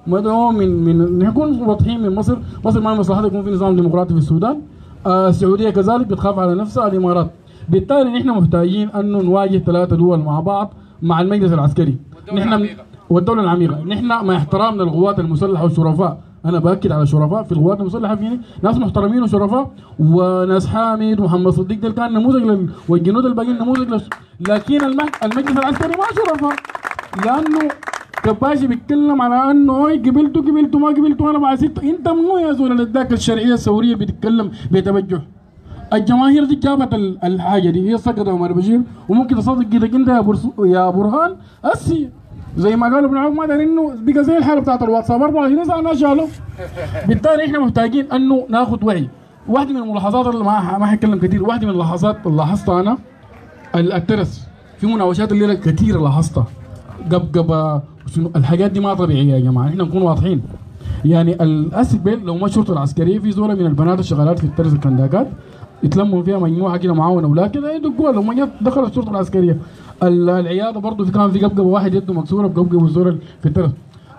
من نكون واضحين من مصر ما مصلحتها يكون في نظام ديمقراطي في السودان. السعوديه كذلك بتخاف على نفسها، الامارات. بالتالي نحن محتاجين انه نواجه 3 دول مع بعض مع المجلس العسكري نحن والدوله العميقه. نحن مع احترامنا للقوات المسلحه والشرفاء، انا باكد على شرفاء في القوات المسلحه، فيني ناس محترمين وشرفاء، وناس حامد ومحمد صديق ده كان نموذج والجنود الباقيين نموذج لكن المجلس العسكري ما شرفاء، لانه كباشي بيتكلم على انه قبلته ما قبلته انا بعد 6. انت منو يا زول اللي اداك الشرعيه الثوريه بتتكلم بتوجه؟ الجماهير دي جابت الحاجه دي، هي سقطت عمر بشير، وممكن تصدق كده انت يا برهان اسي زي ما قالوا ابن عوف ما داري انه بقى زي الحاله بتاعت الواتساب 24 ساعه الناس شالوه. بالتالي احنا محتاجين انه ناخذ وعي. واحده من الملاحظات اللي ما حتكلم كثير، واحده من اللحظات اللي لاحظتها انا الترس في مناوشات الليله كثير لاحظتها. قبقبه الحاجات دي ما طبيعيه يا جماعه، احنا نكون واضحين. يعني الاسبل لو ما الشرطه العسكريه في زوله من البنات الشغالات في الترس الكنداكات يتلموا فيها مجموعه كده معاون اولاد كده يدقوا لهم، ما دخلت الشرطه العسكريه. العياده برضه كان في قبقبه واحد يده مكسوره بقبقبه الزول في الترس.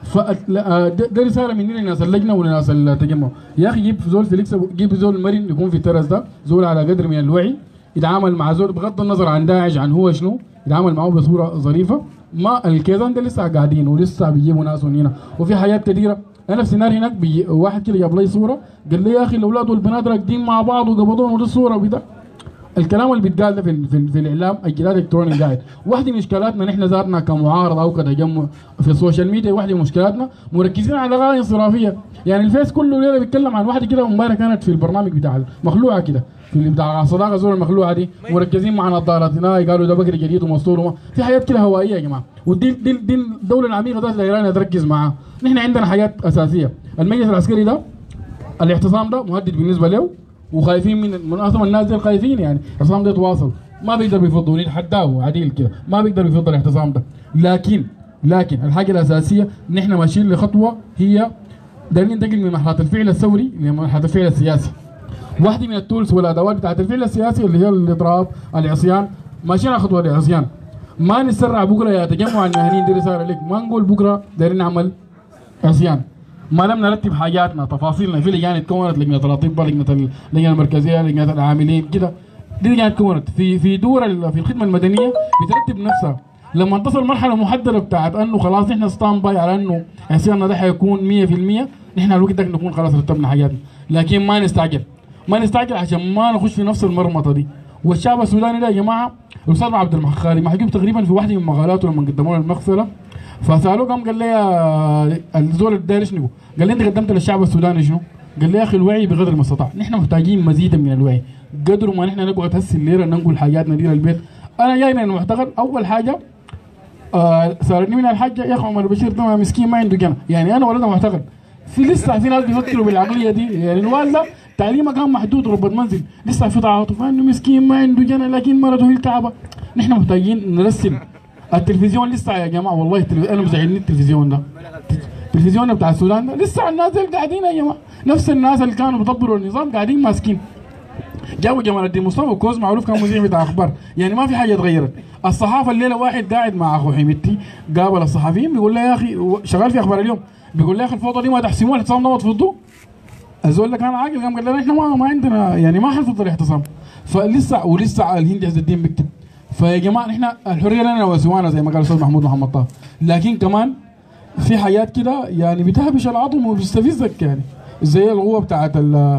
ده رساله مني لناس اللجنه ولناس التجمع، يا اخي جيب زول فيليكس، جيب زول مرن يكون في الترس ده، زول على قدر من الوعي، يتعامل مع زول بغض النظر عن داعش عن هو شنو، يتعامل معه بصوره ظريفه. ما الكيزان ده لسه قاعدين ولسه بيجيبوا ناس هنا، وفي حاجات كثيره. انا في سيناريو هناك واحد كده جاب لي صوره قال لي يا اخي الاولاد والبنات راكدين مع بعض وقبضوهم ودي الصوره وبتاع. الكلام اللي بيتقال ده في الاعلام الجدال الالكتروني قاعد. واحده من اشكالاتنا نحن ذاتنا كمعارضه او كتجمع في السوشيال ميديا، واحده من مشكلاتنا مركزين على غايه انصرافيه. يعني الفيس كله ليله بيتكلم عن واحده كده، امبارح كانت في البرنامج بتاع المخلوعه كده في بتاع صداقه زول المخلوعه دي، مركزين مع نظارات هناي قالوا ده بكري جديد ومسطور في حاجات كده هوائيه يا جماعه. ودي الدوله العميقه ذات الايرانيه تركز معاها. نحن عندنا حاجات اساسيه. المجلس العسكري ده الاعتصام ده مهدد بالنسبه له، وخايفين من اصلا الناس دي خايفين يعني الاعتصام ده يتواصل، ما بيقدروا يفضوا يتحداه عديل كده، ما بيقدروا يفضوا الاعتصام ده. لكن الحاجه الاساسيه نحن ماشيين لخطوه هي دايرين ننتقل من مرحله الفعل الثوري لمرحله الفعل السياسي. واحده من التولز والادوات بتاعت الفعل السياسي اللي هي الاضراب، العصيان، ماشيين خطوه للعصيان. ما نسرع بكره يا تجمع المهنيين، دي رساله لك، ما نقول بكره دايرين نعمل عصيان ما لم نرتب حاجاتنا تفاصيلنا. في لجان اتكونت، لجنه الاطباء، اللجنه المركزيه، لجنه العاملين كده، دي لجان اتكونت في دور في الخدمه المدنيه بترتب نفسها. لما تصل مرحله محدده بتاعت انه خلاص نحن ستاند باي على انه عصياننا ده حيكون 100%، نحن الوقت ده نكون خلاص رتبنا حاجاتنا. لكن ما نستعجل عشان ما نخش في نفس المرمطه دي. والشعب السوداني ده يا جماعه، الاستاذ عبد المخالي محجوب تقريبا في واحده من مقالاته لما قدموا له المغسله، فسالوه قام قال لي الزول الداير شنو؟ قال لي انت قدمت للشعب السوداني شنو؟ قال لي يا اخي الوعي بقدر المستطاع، نحن محتاجين مزيدا من الوعي، قدر ما نحن نقعد هسه الليله ننقل حاجاتنا دي للبيت. انا جاي من المعتقد اول حاجه سالتني من الحاجه يا اخي عمر بشير ده مسكين ما عنده جنة، يعني انا ولد معتقد في لسه في ناس بيفكروا بالعقليه دي، يعني الوالد ده تعليمه كان محدود ربة منزل، لسه في تعاطف انه مسكين ما عنده جنة لكن مرته هي تعبه. نحن محتاجين نرسل التلفزيون لسه يا جماعه، والله انا مزعلني التلفزيون ده، التلفزيون بتاع السودان ده لسه الناس اللي قاعدين يا جماعه، نفس الناس اللي كانوا بيدبروا النظام قاعدين ماسكين. جابوا جمال الدين مصطفى كوز معروف كان مذيع بتاع اخبار، يعني ما في حاجه اتغيرت. الصحافه الليله واحد قاعد مع اخو حميدتي قابل الصحفيين بيقول له يا اخي شغال في اخبار اليوم، بيقول له يا اخي الفوضى دي ما تحسموها الاعتصام ده ما تفضوه. الزول ده كان عاقل قام قال لنا احنا ما عندنا يعني ما حنفض الاعتصام. ولسه الهند عز الدين بيكتب. فيا جماعه نحن الحريه لنا وسوانا زي ما قال الاستاذ محمود محمد طه، لكن كمان في حاجات كده يعني بتهبش العظم وبتستفزك، يعني زي القوه بتاعت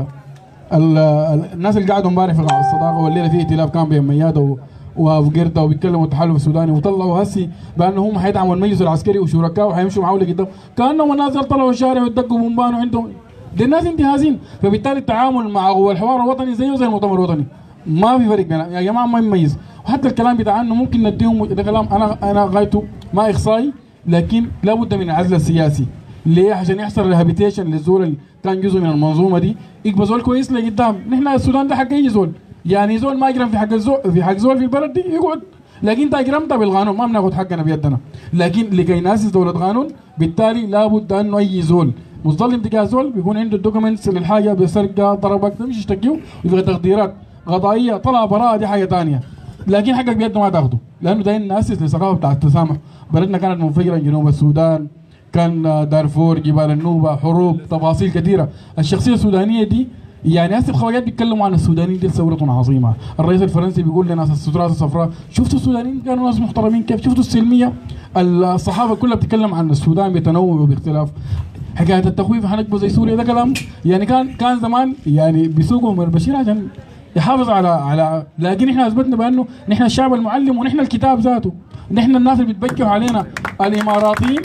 الناس اللي قعدوا امبارح في قاعه الصداقه والليله في ائتلاف كان بين مياده وقرده وبيتكلموا التحالف السوداني وطلعوا هسي بانه هم حيدعموا المجلس العسكري وشركائه وحيمشوا معاه لقدام، كانهم الناس طلعوا الشارع ويدقوا بومبان وعندهم دي الناس انتهازين. فبالتالي التعامل مع الحوار الوطني زيه زي المؤتمر الوطني، ما في فرق بينهم يا جماعه، ما يميز. وحتى الكلام بتاع انه ممكن نديهم ده كلام انا غايته ما اخصائي، لكن لابد من العزل السياسي. ليه؟ عشان يحصل ريهابيتيشن للزول اللي كان جزء من المنظومه دي، يبقى زول كويس لقدام. نحن السودان ده حق اي زول، يعني زول ما يجرم في حق زول في البلد دي يقعد، لكن انت اجرمتها بالقانون ما بناخذ حقنا بيدنا. لكن لكي ناسس دوله قانون بالتالي لابد انه اي زول مظلم تجاه زول بيكون عنده الدوكيومنتس للحاجه بسرقه ضربك تمشي تشتكيه ويبقى تقديرات قضائيه طلع براءه، دي حاجه ثانيه. لكن حقك بيده ما تاخذه، لانه ده ناسس لثقافه بتاع التسامح. بلدنا كانت منفجره، جنوب السودان كان دارفور، جبال النوبه، حروب، تفاصيل كثيره. الشخصيه السودانيه دي يعني هسه الخواجات بيتكلموا عن السودانيين دي ثورة عظيمة. الرئيس الفرنسي بيقول لناس السترات الصفراء شفتوا السودانيين كانوا ناس محترمين كيف، شفتوا السلمية. الصحافة كلها بتتكلم عن السودان بتنوع وباختلاف. حكاية التخويف حنكبه زي سوريا ده كلام يعني كان زمان يعني بيسوقوا من البشير عشان يحافظ على لكن احنا اثبتنا بانه نحن الشعب المعلم ونحن الكتاب ذاته. نحن الناس اللي بتبجحوا علينا الاماراتيين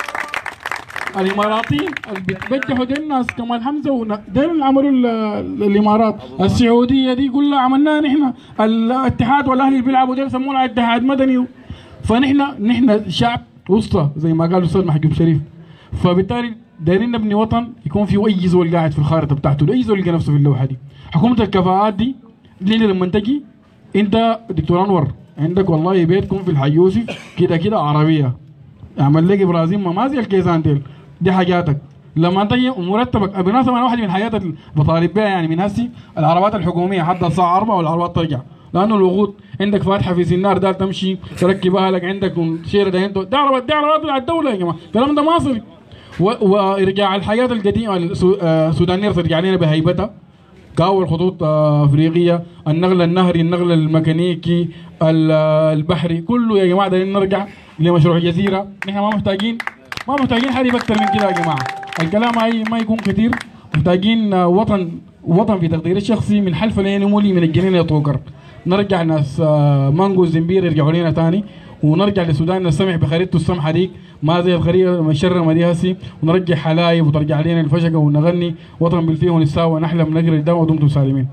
اللي بيتبجحوا دي الناس كمال حمزه دول اللي عملوا الامارات. السعوديه دي كلها عملناها نحن. الاتحاد والاهلي اللي بيلعبوا دول سمونا اتحاد مدني. فنحن شعب وسطى زي ما قال الاستاذ محجوب شريف. فبالتالي دايرين نبني وطن يكون فيه اي زول قاعد في الخارطه بتاعته، اي زول يلقى نفسه في اللوحه دي. حكومه الكفاءات دي اللي لما تجي انت دكتور انور عندك والله بيتكم في الحي يوسف كده عربيه اعمل لك ابرازيم ممازي الكيسان دي حاجاتك. لما تجي مرتبك بالمناسبه انا واحد من الحاجات اللي بطالب بها يعني من هسي العربات الحكوميه حتى الساعه 4 والعربات ترجع، لانه الوقود عندك فاتحه في سنار دار تمشي تركبها لك عندك شيره دي عربات بتاع الدوله يا جماعه، الكلام ده مصري. وارجاع الحياه القديمه السودانيه ترجع لنا بهيبتها. كاو الخطوط افريقيه، النقل النهري، النقل الميكانيكي، البحري، كله يا جماعه بدنا نرجع لمشروع جزيره. نحن ما محتاجين حريب اكثر من كده يا جماعه. الكلام ما يكون كثير. محتاجين وطن في تقديري الشخصي من حلفه لينمولي من الجنين لطوكر. نرجع ناس مانجو الزنبير يرجعوا لنا ثاني، ونرجع للسودان نستمع بخريطته السمحه ديك ما زي الخريطه المشرمه دي هسي، ونرجع حلايب وترجع لنا الفشقه ونغني وطن بالفيه ونساوى ونحلم نقرا الدم ودمتم سالمين.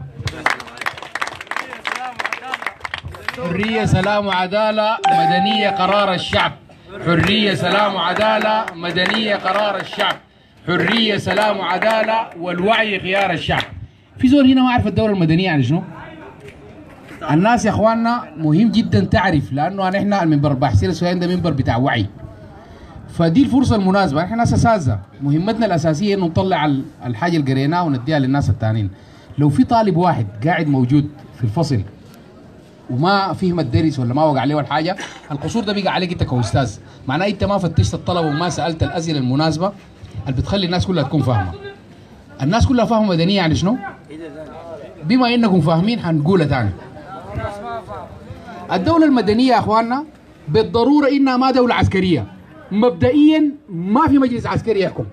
حريه سلام وعداله مدنيه قرار الشعب. حريه سلام وعداله مدنيه قرار الشعب. حريه سلام وعداله والوعي خيار الشعب. في زول هنا ما عارف الدوله المدنيه يعني شنو؟ الناس يا اخواننا مهم جدا تعرف، لانه احنا المنبر الباحثين السودانيين ده منبر بتاع وعي. فدي الفرصه المناسبه، احنا ناس اساتذه، مهمتنا الاساسيه انه نطلع الحاجه اللي قريناها ونديها للناس الثانيين. لو في طالب واحد قاعد موجود في الفصل وما فهم الدرس ولا ما وقع عليه ولا حاجه، القصور ده بيقع عليك انت كاستاذ، معناه انت ما فتشت الطلبه وما سالت الاسئله المناسبه اللي بتخلي الناس كلها تكون فاهمه. الناس كلها فاهمه مدنيه يعني شنو؟ بما انكم فاهمين حنقولها ثاني. الدوله المدنيه يا اخواننا بالضروره انها ما دوله عسكريه. مبدئيا ما في مجلس عسكري يحكم.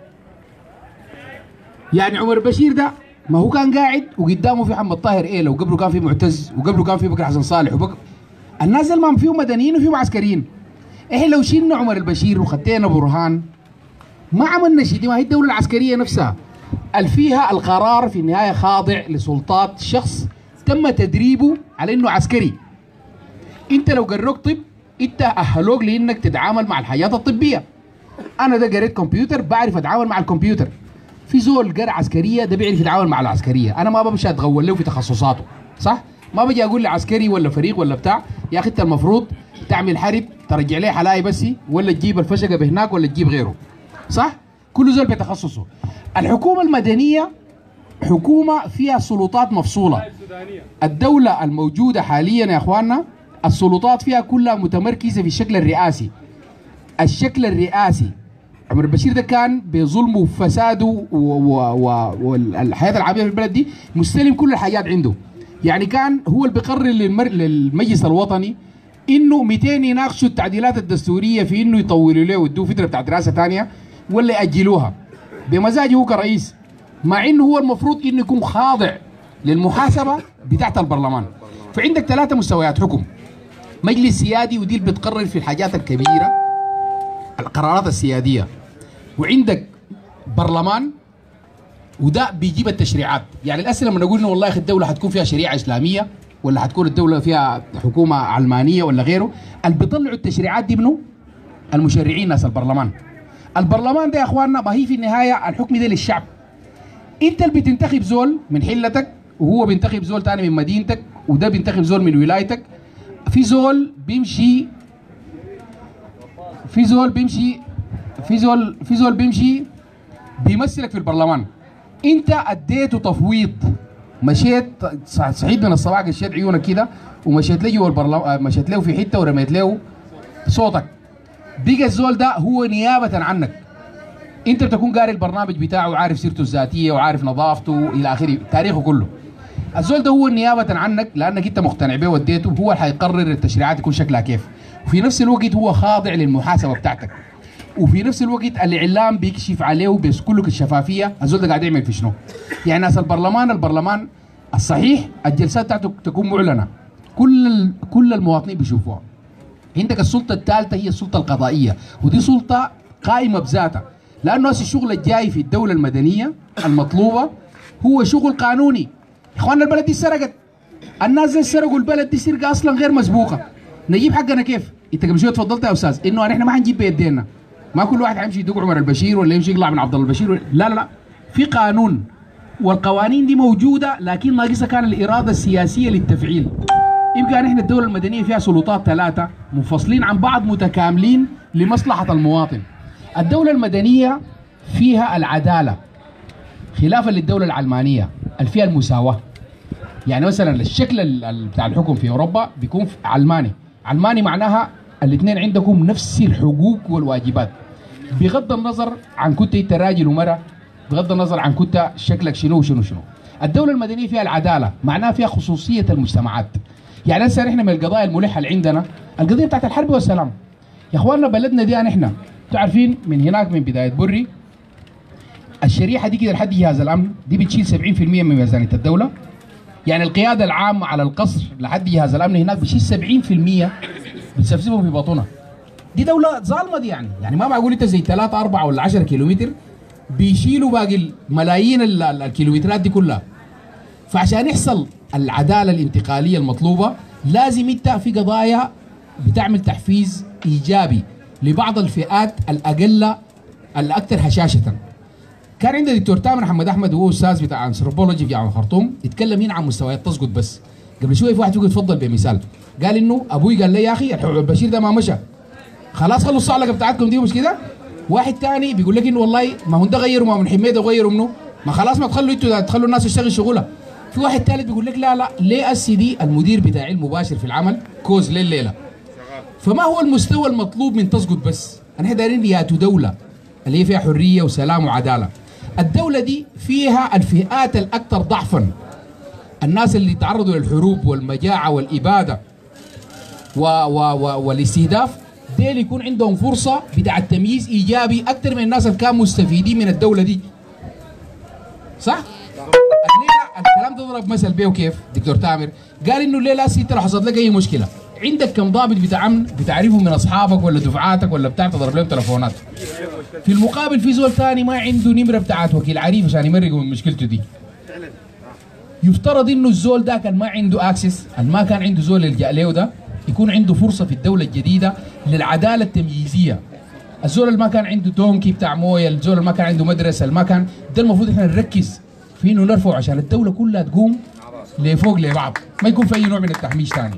يعني عمر البشير ده ما هو كان قاعد وقدامه في محمد طاهر ايله، وقبله كان في معتز، وقبله كان في بكر حسن صالح، الناس اللي ما فيهم مدنيين وفيهم عسكريين. احنا لو شلنا عمر البشير وخدينا برهان ما عملنا شيء. دي ما هي الدوله العسكريه نفسها اللي فيها القرار في النهايه خاضع لسلطات شخص تم تدريبه على انه عسكري. انت لو قررت طب انت اهلوك لانك تتعامل مع الحاجات الطبيه. انا ده قريت كمبيوتر بعرف اتعامل مع الكمبيوتر. في زول قرا عسكريه ده بيعرف يتعامل مع العسكريه. انا ما بمشي اتغول له في تخصصاته، صح؟ ما بجي اقول لي عسكري ولا فريق ولا بتاع. يا اخي انت المفروض تعمل حرب ترجع ليه حلاي بس، ولا تجيب الفشقه بهناك ولا تجيب غيره، صح؟ كل زول بتخصصه. الحكومه المدنيه حكومه فيها سلطات مفصوله. الدوله الموجوده حاليا يا اخواننا السلطات فيها كلها متمركزه في الشكل الرئاسي. الشكل الرئاسي عمر البشير ده كان بظلمه وفساده والحياه العامه في البلد دي مستلم كل الحاجات عنده. يعني كان هو اللي بيقرر للمجلس الوطني انه 200 يناقشوا التعديلات الدستوريه في انه يطولوا له ويدوه فتره بتاع دراسه ثانيه ولا ياجلوها بمزاجه هو كرئيس، مع انه هو المفروض انه يكون خاضع للمحاسبه بتاعت البرلمان. فعندك 3 مستويات حكم: مجلس سيادي ودي اللي بتقرر في الحاجات الكبيره القرارات السياديه، وعندك برلمان وده بيجيب التشريعات. يعني الاسئله لما نقول انه والله يا اخي الدوله حتكون فيها شريعه اسلاميه ولا حتكون الدوله فيها حكومه علمانيه ولا غيره، اللي بيطلعوا التشريعات دي منه المشرعين ناس البرلمان. البرلمان ده يا اخواننا ما هي في النهايه الحكم ده للشعب. انت اللي بتنتخب زول من حلتك وهو بينتخب زول ثاني من مدينتك وده بينتخب زول من ولايتك. في زول بيمشي بيمثلك في البرلمان. انت اديته تفويض، مشيت صحيت من الصباح قشيت عيونك كده ومشيت له جوا البرلمان، مشيت له في حته ورميت له صوتك. بقى الزول ده هو نيابه عنك. انت بتكون قاري البرنامج بتاعه وعارف سيرته الذاتيه وعارف نظافته الى اخره تاريخه كله. الزول ده هو نيابه عنك لانك انت مقتنع به وديته، هو اللي حيقرر التشريعات يكون شكلها كيف. وفي نفس الوقت هو خاضع للمحاسبه بتاعتك. وفي نفس الوقت الاعلام بيكشف عليه بكل الشفافيه الزول ده قاعد يعمل في شنو. يعني ناس البرلمان الصحيح الجلسات بتاعته تكون معلنه، كل المواطنين بيشوفوها. عندك السلطه الثالثه هي السلطه القضائيه، ودي سلطه قائمه بذاتها، لانه هسه الشغل الجاي في الدوله المدنيه المطلوبه هو شغل قانوني. اخواننا البلد دي سرقت، الناس دي سرقوا البلد دي سرقه اصلا غير مسبوقه. نجيب حقنا كيف؟ انت قبل شويه تفضلت يا استاذ انه احنا ما حنجيب بيدينا، ما كل واحد حيمشي يدق عمر البشير ولا يمشي يقلع من عبد الله البشير، لا في قانون والقوانين دي موجوده، لكن ناقصها كان الاراده السياسيه للتفعيل. يبقى نحن الدوله المدنيه فيها سلطات 3 منفصلين عن بعض متكاملين لمصلحه المواطن. الدوله المدنيه فيها العداله خلافا للدوله العلمانيه اللي فيها المساواه. يعني مثلا الشكل بتاع الحكم في اوروبا بيكون علماني معناها الاثنين عندكم نفس الحقوق والواجبات، بغض النظر عن كنت انت راجل ومرأة، بغض النظر عن كنت شكلك شنو وشنو شنو. الدولة المدنية فيها العدالة معناها فيها خصوصية المجتمعات. يعني هسه نحن من القضايا الملحة اللي عندنا القضية بتاعت الحرب والسلام. يا اخواننا بلدنا دي نحن تعرفين من هناك من بداية بري الشريحة دي كده لحد جهاز الأمن دي بتشيل 70% من ميزانية الدولة. يعني القيادة العامة على القصر لحد جهاز الأمن هناك بتشيل 70% بتسبسبهم في بطنها. دي دولة ظالمة دي يعني ما معقول انت زي 3 4 ولا 10 كيلومتر بيشيلوا باقي ملايين الكيلومترات دي كلها. فعشان يحصل العدالة الانتقالية المطلوبة لازم انت في قضايا بتعمل تحفيز إيجابي لبعض الفئات الأقل الأكثر هشاشة. كان عندنا دكتور تامر محمد احمد وهو استاذ بتاع انثروبولوجي في جامعه الخرطوم، يتكلم هنا عن مستويات تسقط بس. قبل شويه في واحد فيكم يتفضل بمثال، قال انه ابوي قال لي يا اخي البشير ده ما مشى، خلاص خلوا الصعلقه بتاعتكم دي مش كده؟ واحد ثاني بيقول لك انه والله ما هو ده غيروا، ما من حميده وغيروا منه، ما خلاص ما تخلوا انتوا تخلوا الناس تشتغل شغلها. في واحد ثالث بيقول لك لا ليه دي المدير بتاعي المباشر في العمل كوز لليله. فما هو المستوى المطلوب من تسقط بس؟ احنا دايرين ياتوا دوله اللي هي فيها حريه وسلام وعداله. الدوله دي فيها الفئات الاكثر ضعفا، الناس اللي تعرضوا للحروب والمجاعه والاباده والاستهداف، ديل يكون عندهم فرصه بتاع التمييز ايجابي اكثر من الناس اللي كانوا مستفيدين من الدوله دي. صح؟ الكلام ده ضرب مثل بيه كيف؟ دكتور تامر قال انه الليله انت لو حصلت لك اي مشكله عندك كم ضابط بتاع امن بتعرفه من اصحابك ولا دفعاتك ولا بتاع تضرب لهم تليفونات. في المقابل في زول ثاني ما عنده نمره بتاعت وكيل عريف عشان يمرقوا من مشكلته دي. يفترض انه الزول ده كان ما عنده اكسس، ما كان عنده زول يلجا له ده، يكون عنده فرصه في الدوله الجديده للعداله التمييزيه. الزول اللي ما كان عنده دونكي بتاع مويه، الزول اللي ما كان عنده مدرسه، اللي ما كان ده المفروض احنا نركز في انه نرفعه عشان الدوله كلها تقوم لفوق لبعض، ما يكون في اي نوع من التحميش ثاني.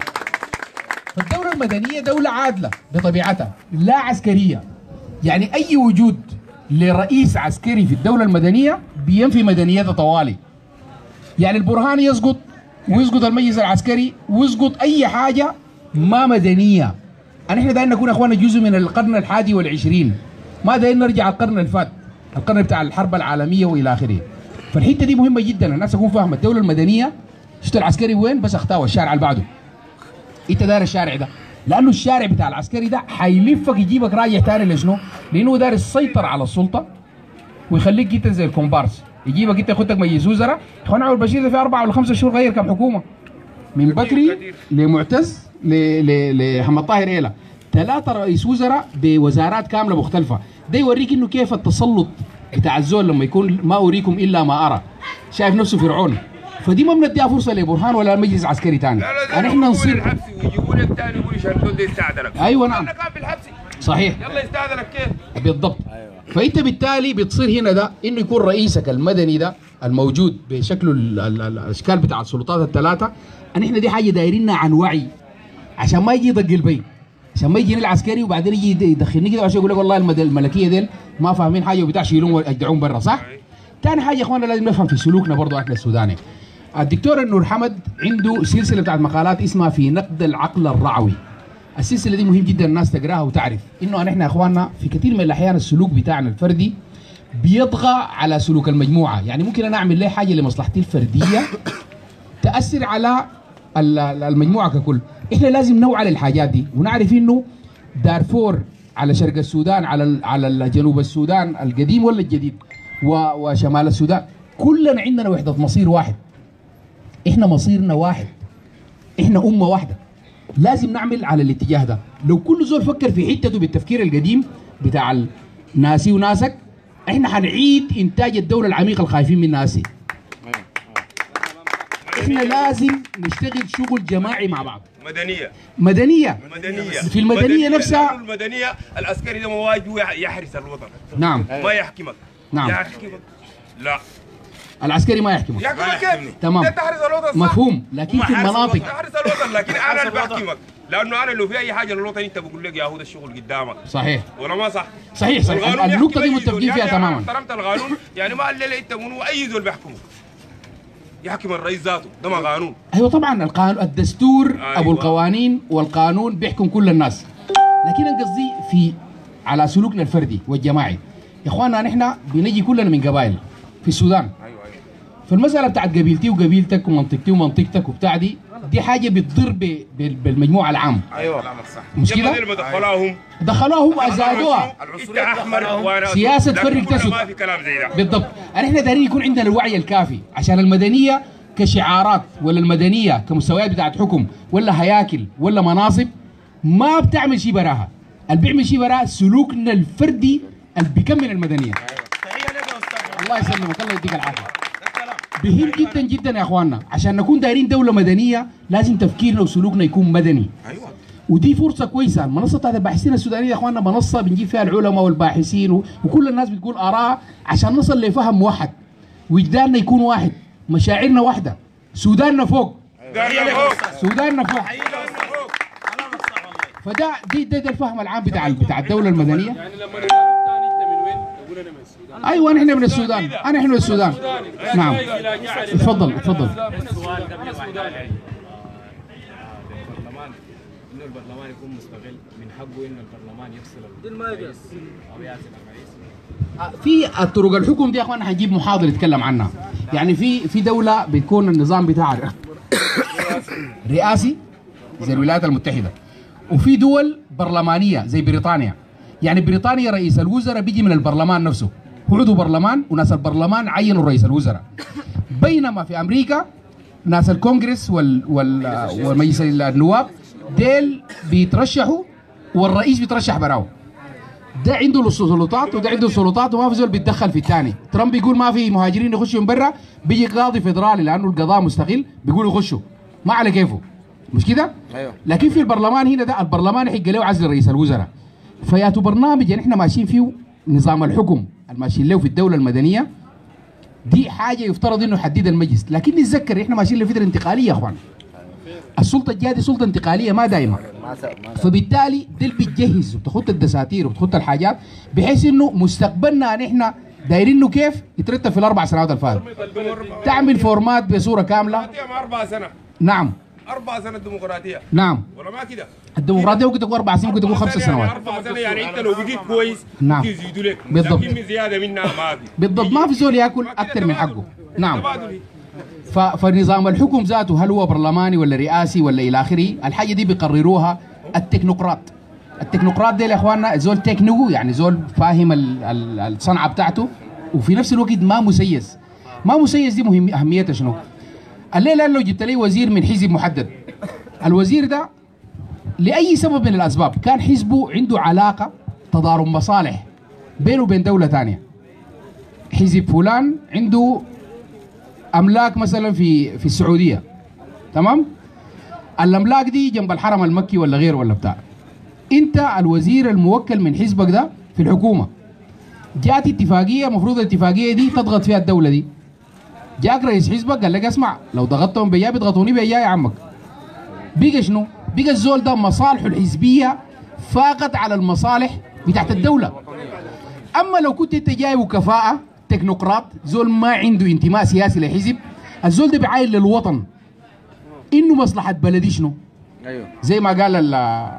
فالدوله المدنيه دوله عادله بطبيعتها، لا عسكريه. يعني اي وجود لرئيس عسكري في الدوله المدنيه بينفي مدنيتها طوالي. يعني البرهاني يسقط ويسقط المجلس العسكري ويسقط اي حاجه ما مدنيه. احنا دايما نكون اخوانا جزء من القرن الحادي والعشرين، ما دايما نرجع القرن الفات، القرن بتاع الحرب العالميه والى اخره. فالحته دي مهمه جدا، الناس تكون فاهمه الدوله المدنيه شفت العسكري وين بس اختاوى الشارع اللي بعده. انت داير الشارع ده، لانه الشارع بتاع العسكري ده حيلفك يجيبك راجع ثاني لشنو؟ لانه داير يسيطر على السلطه ويخليك انت زي الكومبارس، يجيبك انت ياخدك مجلس وزراء. اخوان عمر البشير ده في 4 ولا 5 شهور غير كم حكومه، من بكري لمعتز لمحمد طاهر إيلا، 3 رئيس وزراء بوزارات كامله مختلفه. ده يوريك انه كيف التسلط بتاع الزول لما يكون ما اريكم الا ما ارى، شايف نفسه فرعون. فدي ما بنديها فرصه لبرهان ولا مجلس عسكري ثاني. يعني احنا نصير
الحبس ويجيبوا لك ثاني يقولوا شنو ده يستعذرك.
ايوه نعم.
كان في الحبس.
صحيح.
يلا يستعذرك كيف؟
بالضبط. أيوة. فانت بالتالي بتصير هنا ده انه يكون رئيسك المدني ده الموجود بشكله الاشكال بتاع السلطات ال3، ان احنا دي حاجه دايرينها عن وعي عشان ما يجي يدق البيت، عشان ما يجيني العسكري وبعدين يجي يدخلني كده عشان يقول لك والله الملكيه ديل ما فاهمين حاجه وبتاع شيلون ويرجعون برا. صح؟ ثاني حاجه يا اخوانا لازم نفهم في سلوكنا برضه احنا السوداني. الدكتور النور حمد عنده سلسله بتاعت مقالات اسمها في نقد العقل الرعوي. السلسله دي مهم جدا الناس تقراها وتعرف انه احنا يا اخواننا في كثير من الاحيان السلوك بتاعنا الفردي بيطغى على سلوك المجموعه. يعني ممكن انا اعمل لي حاجه لمصلحتي الفرديه تاثر على المجموعه ككل. احنا لازم نوعى للحاجات دي ونعرف انه دارفور على شرق السودان على جنوب السودان القديم ولا الجديد وشمال السودان كلنا عندنا وحده مصير واحد. احنا مصيرنا واحد، احنا امه واحده، لازم نعمل على الاتجاه ده. لو كل زول فكر في حتته بالتفكير القديم بتاع ناسي وناسك، احنا هنعيد انتاج الدوله العميقه الخايفين من ناسي. احنا لازم نشتغل شغل جماعي مع بعض. مدنيه في المدنيه نفسها.
المدنيه العسكري ده مواجهه يحرس الوطن.
نعم.
ما يحكمك.
نعم.
يحكمك. لا.
العسكري ما يحكمك.
يحكمك كيف؟
تمام.
انت تحرس الوطن صح؟
مفهوم، لكن في المناطق
تحرس الوطن، لكن انا اللي بحكمك، لانه انا لو في اي حاجه للوطن انت بقول لك يا هو ده الشغل قدامك.
صحيح
ولا ما صح؟
صحيح. النقطه دي متفقين فيها تماما.
احترمت القانون، يعني ما قال لي انت منو اي زول بيحكمه. يحكم الرئيس ذاته، ده ما قانون.
ايوه طبعا القانون الدستور أيوة. ابو القوانين والقانون بيحكم كل الناس. لكن انا قصدي في على سلوكنا الفردي والجماعي. يا اخواننا نحن بنجي كلنا من قبائل في السودان. ايوه. فالمساله بتاعت قبيلتي وقبيلتك ومنطقتي ومنطقتك وبتاع دي حاجه بتضر بالمجموعه العام.
ايوه كلامك صح.
مش كده؟ دخلوهم ازادوها. سياسه تفرق تسد.
ما في كلام زي ده.
بالضبط. احنا دايرين يكون عندنا الوعي الكافي عشان المدنيه كشعارات ولا المدنيه كمستويات بتاعت حكم ولا هياكل ولا مناصب ما بتعمل شيء براها. اللي بيعمل شيء براها سلوكنا الفردي اللي بيكمل المدنيه. الله يسلمك، الله يديك العافيه. مهم جدا جدا يا اخواننا، عشان نكون دايرين دوله مدنيه لازم تفكيرنا وسلوكنا يكون مدني. ودي فرصه كويسه. منصه هذا الباحثين السودانيين يا اخواننا منصه بنجيب فيها العلماء والباحثين وكل الناس بتقول اراء عشان نصل لفهم موحد، وجداننا يكون واحد، مشاعرنا واحده، سوداننا فوق، سوداننا فوق. فده ده الفهم العام بتاع الدوله المدنيه.
يعني لما نقول ثاني انت من وين؟ تقول انا من السودان.
ايوه نحن من السودان، انا من السودان. نعم اتفضل اتفضل.
السؤال ده بالنسبه
انه البرلمان يكون مستقل، من حقه انه البرلمان يفصل الرئيس او يعزل الرئيس.
في الطرق الحكم دي يا اخوان هنجيب محاضر يتكلم عنها. يعني في دوله بيكون النظام بتاعها رئاسي زي الولايات المتحده، وفي دول برلمانيه زي بريطانيا. يعني بريطانيا رئيس الوزراء بيجي من البرلمان نفسه، هو عضو برلمان وناس البرلمان عينوا رئيس الوزراء. بينما في امريكا ناس الكونغرس والمجلس النواب ديل بيترشحوا والرئيس بيترشح براو. ده عنده السلطات وده عنده السلطات وما في زول بيتدخل في الثاني. ترامب بيقول ما في مهاجرين يخشوا من برا، بيجي قاضي فيدرالي لانه القضاء مستقل بيقول يخشوا ما على كيفه، مش كده؟
ايوه.
لكن في البرلمان هنا ده البرلمان يحق له عزل رئيس الوزراء. فياتوا برنامج يعني احنا ماشيين فيه نظام الحكم الماشيين له في الدوله المدنيه دي حاجه يفترض انه يحددها المجلس، لكن نتذكر احنا ماشيين لفتره انتقاليه يا اخوان. السلطه الجايه دي سلطه انتقاليه ما دائما. فبالتالي دي اللي بتجهز وبتخط الدساتير وبتخط الحاجات بحيث انه مستقبلنا احنا دايرينه كيف يترتب في الاربع سنوات الفاتت. تعمل فورمات بصوره كامله.
4 سنة.
نعم.
4 سنة ديمقراطية.
نعم.
ولا ما كده؟
الديمقراطيه ممكن تكون 4 سنين ممكن تكون 5 سنوات.
4 سنة يعني انت لو بقيت كويس
نعم.
يزيدوا لك.
بالضبط.
لكن من زيادة منها ما في.
بالضبط ما في زول ياكل اكثر من حقه. نعم. فنظام الحكم ذاته هل هو برلماني ولا رئاسي ولا الى اخره، الحاجه دي بيقرروها التكنوقراط. التكنوقراط دي يا اخواننا زول تكنو يعني زول فاهم الصنعه بتاعته وفي نفس الوقت ما مسيس. ما مسيس دي مهم اهميتها شنو؟ الليله لو جبت لي وزير من حزب محدد، الوزير ده لاي سبب من الاسباب كان حزبه عنده علاقه تضارب مصالح بينه وبين دوله ثانيه. حزب فلان عنده املاك مثلا في السعوديه، تمام؟ الاملاك دي جنب الحرم المكي ولا غيره ولا بتاع. انت الوزير الموكل من حزبك ده في الحكومه، جات اتفاقيه المفروض الاتفاقيه دي تضغط فيها الدوله دي. جاك رئيس حزبك قال لك اسمع لو ضغطتهم بيا بيضغطوني بيا يا عمك. بقى شنو؟ بقى الزول ده مصالحه الحزبيه فاقت على المصالح بتاعت الدوله. اما لو كنت انت جاي وكفاءه تكنوقراط زول ما عنده انتماء سياسي لحزب، الزول ده بيعاين للوطن انه مصلحه بلدي شنو؟
ايوه
زي ما قال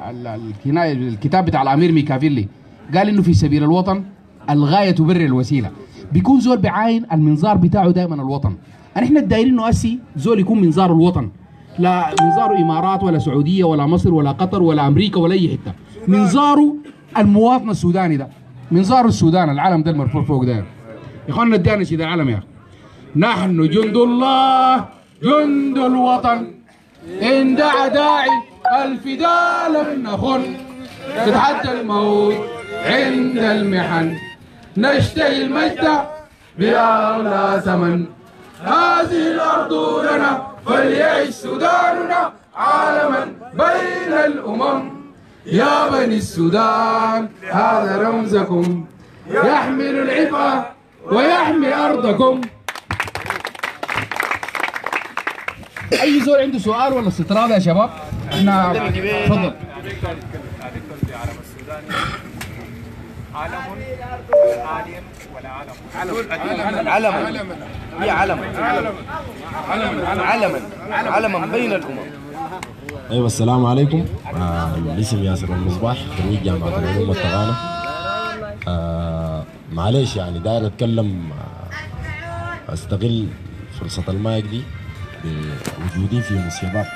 الكتاب بتاع الامير ميكافيلي، قال انه في سبيل الوطن الغايه تبرر الوسيله. بيكون زول بيعاين المنظار بتاعه دائما الوطن. احنا الدايرين انه اسي زول يكون منظار الوطن، لا منظاره امارات ولا سعوديه ولا مصر ولا قطر ولا امريكا ولا اي حته، منظاره المواطن السوداني ده، منظار السودان العلم ده المرفوع فوق ده. يا اخوانا ادانا شيء ده العلم يا اخي. نحن جند الله جند الوطن إن دعا داعي الفداء لم نخن، نتحدى الموت عند المحن، نشتهي المجد بأغلى ثمن، هذه الأرض لنا فليعش سوداننا عالما بين الأمم، يا بني السودان هذا رمزكم يحمل العفة ويحمي أرضكم. اي زول عنده سؤال ولا استطراد يا شباب؟ احنا تفضل.
علما بين الامم.
ايوه السلام عليكم. الاسم ياسر المصباح، خريج جامعه العلوم والتقانه. معلش يعني داير اتكلم، استغل فرصه المايك دي بوجودي في يوم الشباب.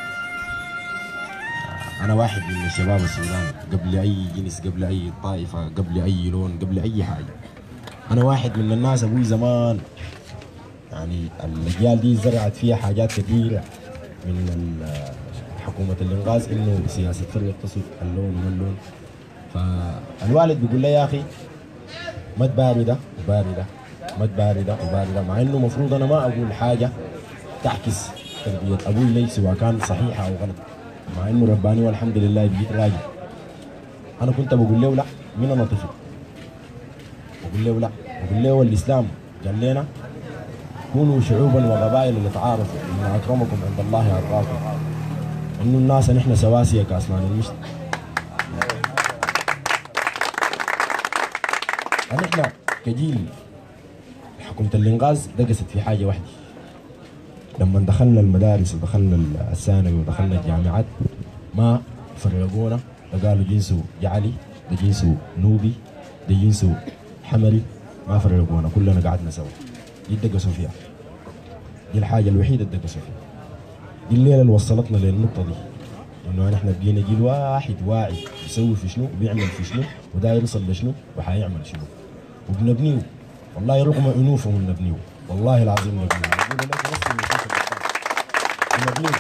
أنا واحد من الشباب السوداني، قبل أي جنس، قبل أي طائفة، قبل أي لون، قبل أي حاجة. أنا واحد من الناس أبوي زمان يعني الأجيال دي زرعت فيها حاجات كثيرة من حكومة الإنقاذ، إنه سياسة فرق تصف اللون وما اللون. فالوالد بيقول لي يا أخي ما تباري ده وباري ده، ما تباري ده وباري ده، مع إنه المفروض أنا ما أقول حاجة تعكس تربية أبوي لي سواء كان صحيحة أو غلط. مع انه رباني والحمد لله بقيت راجل. انا كنت بقول له لا من انا طفل، بقول له لا، بقول له الاسلام قال لنا كونوا شعوبا وقبائل لتعارفوا ان اكرمكم عند الله اتقاكم، انه الناس نحن سواسيه كاسنان المشط. نحن كجيل حكومه الانقاذ دقست في حاجه واحده، لما دخلنا المدارس ودخلنا الثانوي ودخلنا الجامعات ما فرقونا، قالوا جنسه جعلي، ده جنسه نوبي، ده جنسه حمري، ما فرقونا، كلنا قعدنا سوا. دي دقسوا فيها، دي الحاجه الوحيده اللي دقسوا فيها. دي الليله اللي وصلتنا للنقطه دي، انه نحن بقينا جيل واحد واعي بيسوي في شنو وبيعمل في شنو وداير يوصل لشنو وحيعمل شنو، وبنبنيه. والله رغم انوفهم بنبنيه، والله العظيم بنبنيه.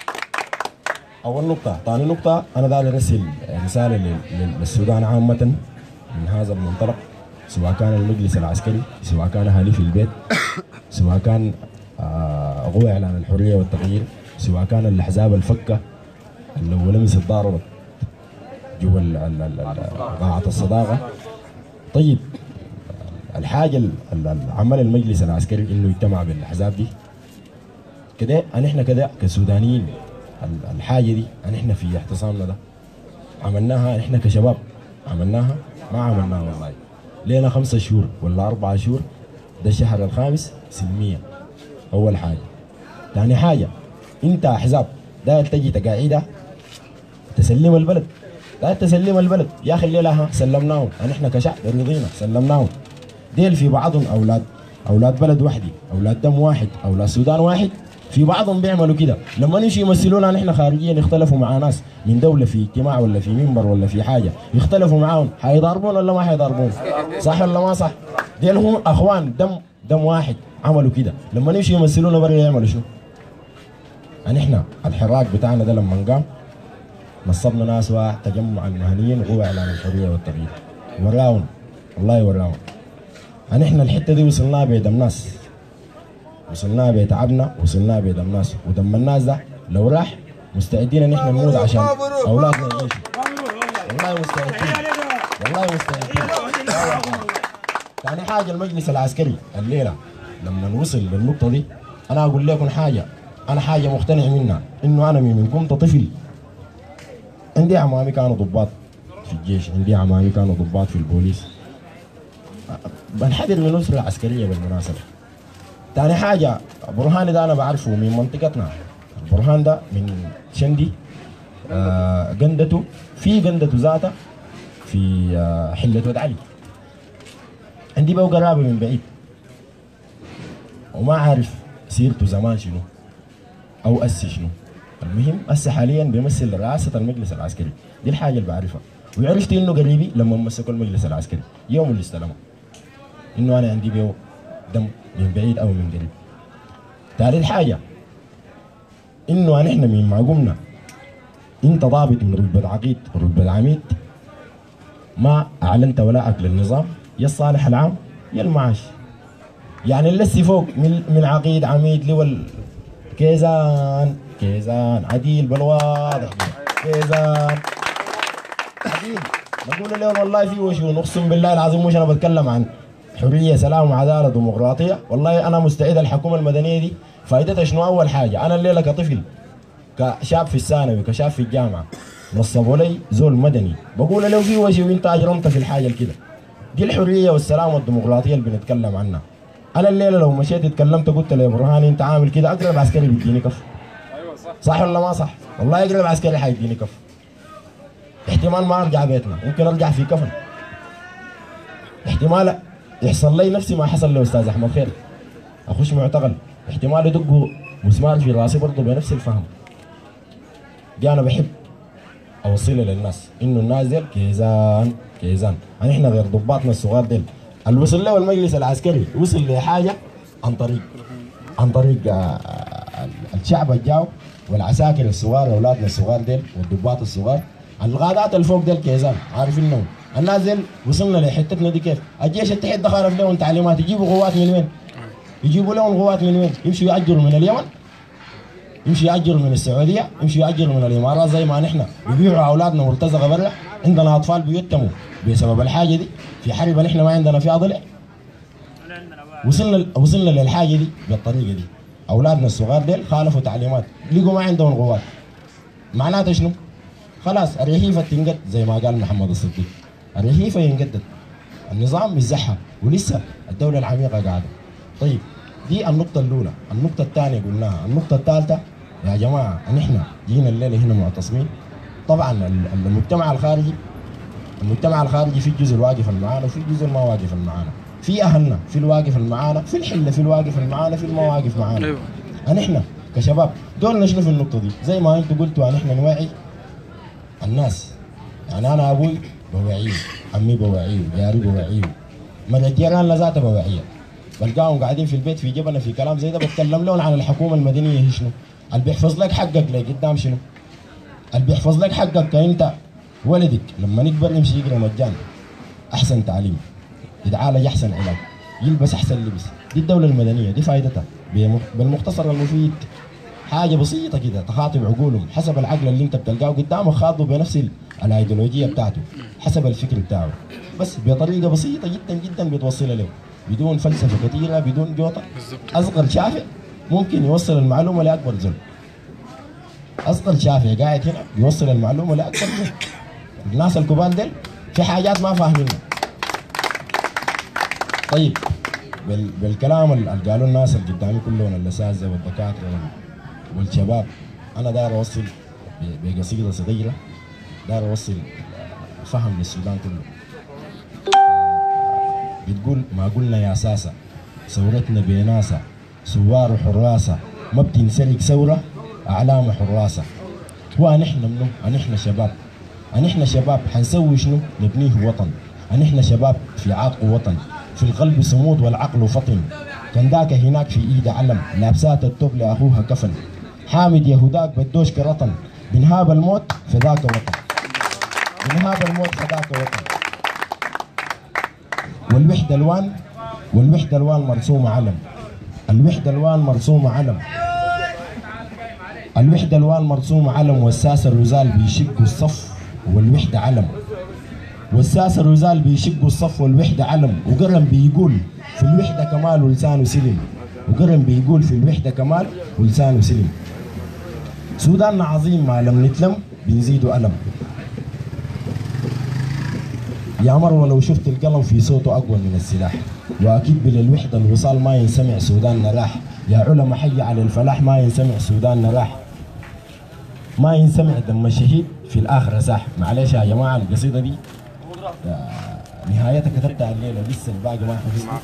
اول نقطه. ثاني نقطه، انا داير ارسل رساله للسودان عامه من هذا المنطلق، سواء كان المجلس العسكري، سواء كان اهالي في البيت، سواء كان قوى اعلان الحريه والتغيير، سواء كان الاحزاب الفكه اللي هو لمس ضاربت جوا قاعه الصداقه. طيب الحاجه اللي عمل المجلس العسكري انه يجتمع بالاحزاب دي كده، نحن كده كسودانيين الحاجه دي نحن في اعتصامنا ده عملناها نحن كشباب، عملناها ما عملناها والله. لينا 5 شهور ولا 4 شهور، ده الشهر الخامس سلميه. اول حاجه. ثاني حاجه، انت احزاب داير تجي تقاعدها تسلم البلد، داير تسلم البلد يا اخي. الليله سلمناهم نحن كشعب رضينا سلمناهم. ديل في بعضهم اولاد بلد وحدي، اولاد دم واحد، اولاد سودان واحد. في بعضهم بيعملوا كده، لما نمشي يمثلونا نحن خارجيا يختلفوا مع ناس من دوله في اجتماع ولا في منبر ولا في حاجه، يختلفوا معاهم، حيضربون ولا ما حيضربون؟ صح ولا ما صح؟ ديل هم اخوان دم واحد عملوا كده، لما نمشي يمثلونا برا يعملوا شو؟ نحن الحراك بتاعنا ده لما قام نصبنا ناس واحد تجمع المهنيين قوى اعلان الحريه والتغيير، وراهم والله وراهم. نحن الحته دي وصلناها بدم ناس، وصلناها بتعبنا، وصلناها بدم ناس، ودم الناس ده لو راح مستعدين نحن نموت عشان اولادنا يعيشوا. والله مستعدين، والله مستعدين. ثاني حاجه المجلس العسكري الليله لما نوصل للنقطه دي، انا اقول لكم حاجه، انا حاجه مقتنع منها، انه انا من كنت طفل عندي عمامي كانوا ضباط في الجيش، عندي عمامي كانوا ضباط في البوليس، بنحدر من الأسرة العسكرية بالمناسبة. ثاني حاجة، برهان ده أنا بعرفه من منطقتنا، البرهان ده من شندي، قندته في قندته ذاته في حلة ود علي. عندي بقى قرابة من بعيد وما عارف سيرته زمان شنو أو أسي شنو. المهم أسي حاليا بيمثل رئاسة المجلس العسكري، دي الحاجة اللي بعرفها. وعرفت إنه قريبي لما مسكوا المجلس العسكري يوم اللي استلمه، إنه أنا عندي بيه دم من بعيد أو من قريب. ثالث حاجة، إنه نحن من ما قمنا أنت ضابط من رتبة عقيد ورتبة عميد، ما أعلنت ولاءك للنظام يا الصالح العام يا المعاش. يعني اللي فوق من عقيد عميد لول كيزان عديل بالواضح كيزان عديل. نقول لهم والله في وشو، اقسم بالله العظيم مش انا بتكلم عن حريه سلام وعداله وديمقراطيه، والله انا مستعد. الحكومه المدنيه دي فائدتها شنو؟ اول حاجه انا الليله كطفل كشاب في الثانوي كشاب في الجامعه نصبوا لي زول مدني، بقول له في وجه وانت اجرمت في الحاجه الكده. دي الحريه والسلام والديمقراطيه اللي بنتكلم عنها. انا الليله لو مشيت اتكلمت قلت له يا برهان انت عامل كده، اقرب عسكري بيديني كف. ايوه صح. صح ولا ما صح؟ والله اقرب عسكري حيديني كف. احتمال ما ارجع بيتنا، ممكن ارجع في كفن. احتمال يحصل لي نفسي ما حصل لاستاذ احمد خير، اخش معتقل. احتمال يدقوا مسمار في راسي برضه بنفس الفهم. دي انا بحب اوصلها للناس، انه الناس ديل كيزان. احنا غير ضباطنا الصغار ديل اللي وصل له المجلس العسكري وصل لحاجه عن طريق الشعب الجاو والعساكر الصغار واولادنا الصغار ديل والضباط الصغار. الغادات الفوق ديل كيزان عارفين انهم الناس ديل وصلنا لحتتنا دي. كيف الجيش التحت ده خالف لهم تعليمات، يجيبوا قوات من وين؟ يجيبوا لهم قوات من وين؟ يمشوا يأجروا من اليمن؟ يمشي يأجروا من السعودية، يمشي يأجروا من الإمارات زي ما نحن بيبيعوا أولادنا مرتزقة برا. عندنا أطفال بيتموا بسبب الحاجة دي في حرب نحن ما عندنا فيها ضلع. وصلنا للحاجة دي بالطريقة دي. أولادنا الصغار ديل خالفوا تعليمات، لقوا ما عندهم قوات. معناته شنو؟ خلاص الرهيفة تنقد زي ما قال محمد الصديق. الرهيفة ينقدت. النظام يزحها ولسه الدولة العميقة قاعدة. طيب دي النقطة الأولى، النقطة الثانية قلناها، النقطة الثالثة يا جماعة نحن جينا الليلة هنا معتصمين. طبعا المجتمع الخارجي في الجزء الواقف معانا وفي الجزء ما واقف معانا. في أهلنا في الواقف معانا، في الحلة في الواقف معانا، في المواقف معانا. أيوة. نحن كشباب دورنا شنو في النقطة دي؟ زي ما أنتم قلتوا نحن نوعي الناس. يعني أنا أبوي بوعيه، عمي بوعيه، جاري بوعيه، مرة جيراننا ذاتها بوعيه. بلقاهم قاعدين في البيت في جبنة في كلام زي ده بتكلم لهم عن الحكومة المدنية هي شنو؟ اللي بيحفظ لك حقك لقدام شنو؟ اللي بيحفظ لك حقك كأنت ولدك لما يكبر يمشي يقرا مجان، أحسن تعليم، يتعالج أحسن علاج، يلبس أحسن لبس. دي الدولة المدنية، دي فائدتها بالمختصر المفيد. حاجة بسيطة كده تخاطب عقولهم حسب العقل اللي انت بتلقاه قدامك، خاطبه بنفس الايديولوجية بتاعته حسب الفكر بتاعه، بس بطريقة بسيطة جدا جدا بتوصلها له بدون فلسفة كثيرة، بدون جوطة. أصغر شافع ممكن يوصل المعلومة لأكبر زول. أصغر شافع قاعد هنا بيوصل المعلومة لأكبر زول. الناس الكبار ديل في حاجات ما فاهمينها. طيب بالكلام اللي قالوا الناس اللي قدامي كلهم الأساتذة والدكاترة والشباب، أنا داير أوصل بقصيدة صغيرة، داير أوصل فهم للسودان كله. بتقول ما قلنا يا ساسة ثورتنا بناسة، سوار حراسة ما بتنسلك ثورة أعلام حراسة. ونحن منو؟ نحن شباب، نحن شباب حنسوي شنو؟ نبنيه وطن. نحن شباب في عاتق وطن، في القلب صمود والعقل فطن. كان ذاك هناك في ايد علم، لابسات التوب لاخوها كفن. حامد يهوداك بدوش كرطن، بنهاب الموت فذاك وطن، بنهاب الموت فذاك وطن. والوحدة الوان مرسومة علم، الوحدة الوان مرسومة علم، الوحدة الوان مرسومة علم. والساسة الرزال بيشقوا الصف والوحدة علم، والساسة الرزال بيشقوا الصف والوحدة علم. وقرن بيقول في الوحدة كمال ولسانه سلم، وقرن بيقول في الوحدة كمال ولسانه سلم. سوداننا عظيم ما لم نتلم بنزيدوا ألم. يا مروة لو شفت القلم في صوته أقوى من السلاح، وأكيد بالوحدة الوصال ما ينسمع سوداننا راح. يا علماء حي على الفلاح ما ينسمع سوداننا راح، ما ينسمع دم الشهيد في الآخرة ساح. معلش يا جماعة القصيدة دي نهايتها كتبتها الليلة لسه الباقي ما حفظت.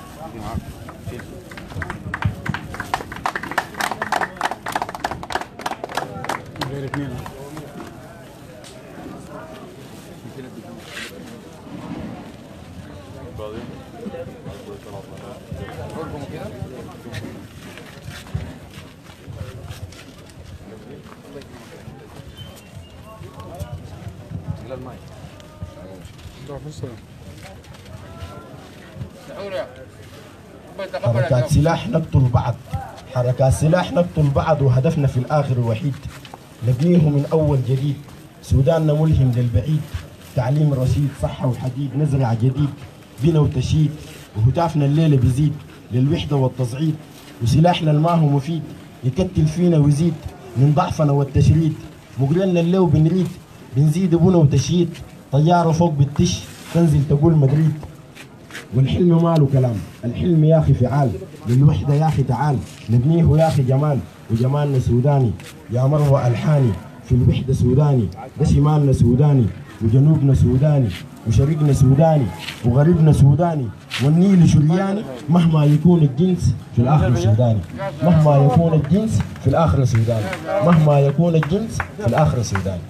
حركات سلاح نقتل بعض، حركات سلاح نقتل بعض، وهدفنا في الآخر وحيد نبنيه من أول جديد. سوداننا ملهم للبعيد، تعليم رشيد، صحة وحديد، نزرع جديد، بنا وتشييد. وهتافنا الليلة بيزيد للوحدة والتصعيد، وسلاحنا الما هو مفيد يكتل فينا ويزيد من ضعفنا والتشريد. مقرنا الليل بنريد بنزيد بنا وتشييد، طيارة فوق بالتش تنزل تقول مدريد. والحلم ماله كلام، الحلم يا أخي فعال، للوحدة يا أخي تعال نبنيه يا أخي جمال. وجمالنا سوداني يا مروة ألحاني، في الوحدة سوداني، ده شمالنا سوداني وجنوبنا سوداني وشرقنا سوداني وغربنا سوداني. والنيل شرياني مهما يكون الجنس في الآخر سوداني، مهما يكون الجنس في الآخر سوداني، مهما يكون الجنس في الآخر سوداني.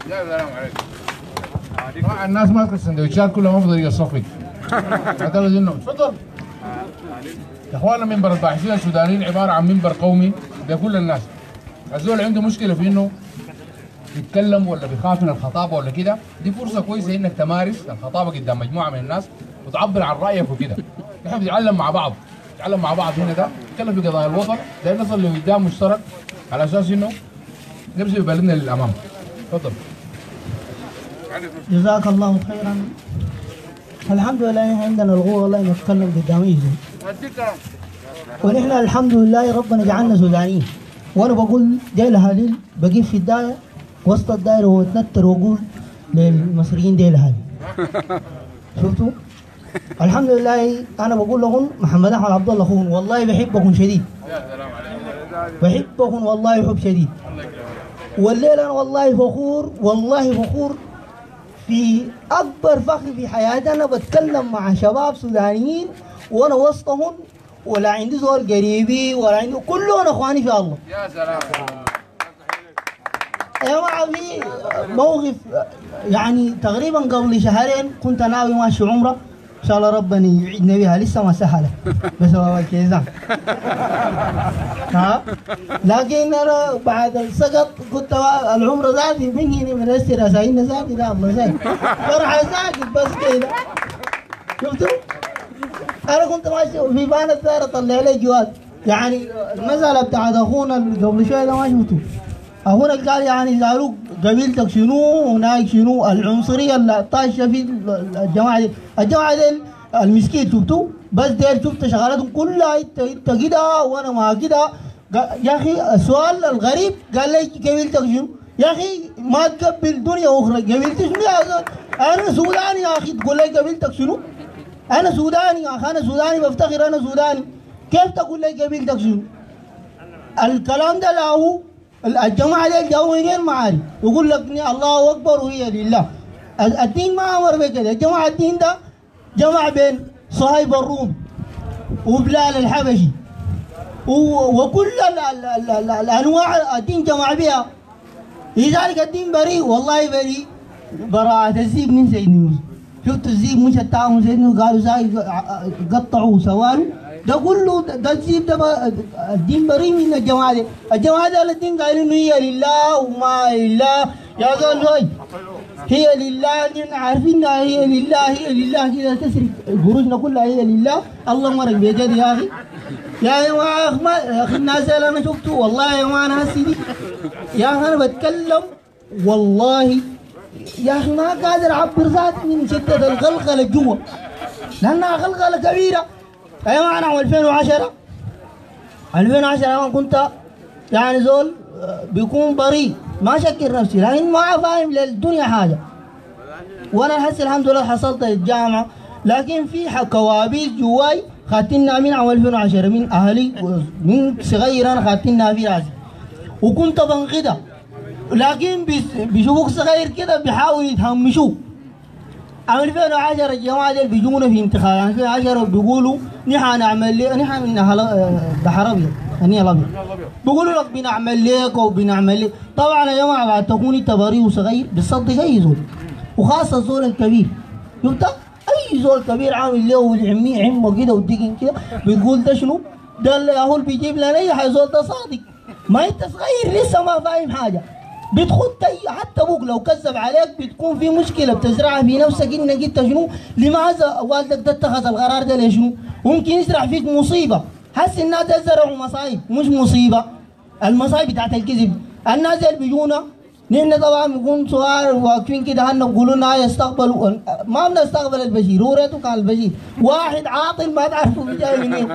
طبعا الناس ماسكه السندوتشات كلها ما بطريقه صفي. اعتقد انه تفضل يا اخوانا. منبر الباحثين السودانيين عباره عن منبر قومي لكل الناس. الزول عنده مشكله في انه يتكلم ولا بيخاف من الخطابه ولا كده، دي فرصه كويسه انك تمارس الخطابه قدام مجموعه من الناس وتعبر عن رايك وكده. نحن بنتعلم مع بعض، نتعلم مع بعض هنا، ده نتكلم في قضايا الوطن، ده نصل لقدام مشترك على اساس انه نمشي ببلدنا للامام. تفضل.
جزاك الله خيرا. الحمد لله عندنا القوة والله نتكلم قدام يجي. ونحن الحمد لله ربنا جعلنا سودانيين. وانا بقول ديل هاليل بقيف في الدايره وسط الدايره واتنتر واقول للمصريين ديل هاليل. شفتوا؟ الحمد لله انا بقول لهم محمد احمد عبد الله اخوهم والله بحبكم شديد. بحبكم والله حب شديد. والليله انا والله فخور والله فخور في اكبر فخر في حياتي. انا بتكلم مع شباب سودانيين وانا وسطهم ولا عندي زول قريبي ولا عندي كلهم اخواني في الله.
يا سلام.
يا جماعه في موقف يعني تقريبا قبل شهرين كنت ناوي ماشي عمره ان شاء الله ربنا يعيدنا بها لسه ما سهله بسبب الكيزان. ها لكن انا بعد السقط كنت العمره ذاتي مني من السر ساينا ذاتي لا الله زين فرحه ساكت بس كده. شفتوا؟ انا كنت ماشي في بان الثار طلع لي جواد يعني المساله بتاعت اخونا اللي قبل شويه ده ما شفتوه. اخونا قال يعني قالوا قبيلتك شنو وهناك شنو العنصريه اللي طاشه في الجماعه دي. الجماعه دي المسكين شفتوا بس ديل شفت شغلاتهم كلها انت كده وانا ما كده. يا اخي السؤال الغريب قال لي قبيلتك شنو؟ يا اخي ما تقبل دنيا اخرى قبيلتي شنو يا زول؟ انا سوداني يا اخي تقول لي قبيلتك شنو؟ أنا سوداني يا أخي أنا سوداني بفتخر أنا سوداني. كيف تقول لي قبيلتك شنو؟ الكلام ده له الجماعة دي جاوا منين ما عارف يقول لك الله أكبر وهي لله. الدين ما أمر بكده. الجماعة الدين ده جمع بين صهيب الروم وبلال الحبشي وكل الأنواع الدين جمع بها. لذلك الدين بريء والله بريء براءة الذئب من سيدنا يوسف. شفت الذئب مش التعاون سيدنا قالوا زي قطعوا وسوالوا ده كله ده الذئب ده الدين بريء من الجماعه دي. الجماعه دي الدين قالوا انه هي لله وما لله يا زول هي لله نحن عارفينها هي لله هي لله كده تسرق قروشنا كلها هي لله. الله مرق بجد يا اخي يا جماعه يا اخي الناس اللي انا شفته والله يا جماعه انا هسي دي يا اخي انا بتكلم والله يا اخي ما قادر اعبر ذاتي من شده الغلغله جوا لانها غلغله كبيره. يا جماعه انا 2010 انا كنت يعني زول بيكون بريء ما شكر نفسي لكن ما فاهم للدنيا حاجه. وانا هسه الحمد لله حصلت الجامعه لكن في كوابيس جواي خاتنها من عام 2010 من اهلي من صغير انا خاتنها في راسي وكنت بنقدها لكن بيشوفوك صغير كده بيحاولوا يتهمشوك. عام 2010 الجماعه دي بيجونا في انتخابات 2010 بيقولوا نحن نعمل لي نحن من بحر ابيض النيل الابيض بيقولوا لك بنعمل لك وبنعمل لك. طبعا يا جماعه بعد تكون انت بريء وصغير بتصدق اي زول وخاصه الزول الكبير. شفت اي زول كبير عامل له ويعميه عمه كده ودقن كده بيقول ده شنو؟ ده اللي هو بيجيب لنا اي حاجه زول ده صادق. ما انت صغير لسه ما فاهم حاجه بتخد حتى ابوك لو كذب عليك بتكون في مشكله بتزرعها في نفسك انك انت شنو؟ لماذا والدك ده اتخذ القرار ده ليه شنو؟ ممكن يزرع فيك مصيبه. حس الناس زرعوا مصايب مش مصيبه. المصايب بتاعت الكذب الناس اللي بيجونا نحن طبعا بنكون صغار واقفين كده هن بيقولوا لنا يستقبلوا ما بنستقبل البشير هو ريته كان البشير واحد عاطل ما تعرفوا جاي منين.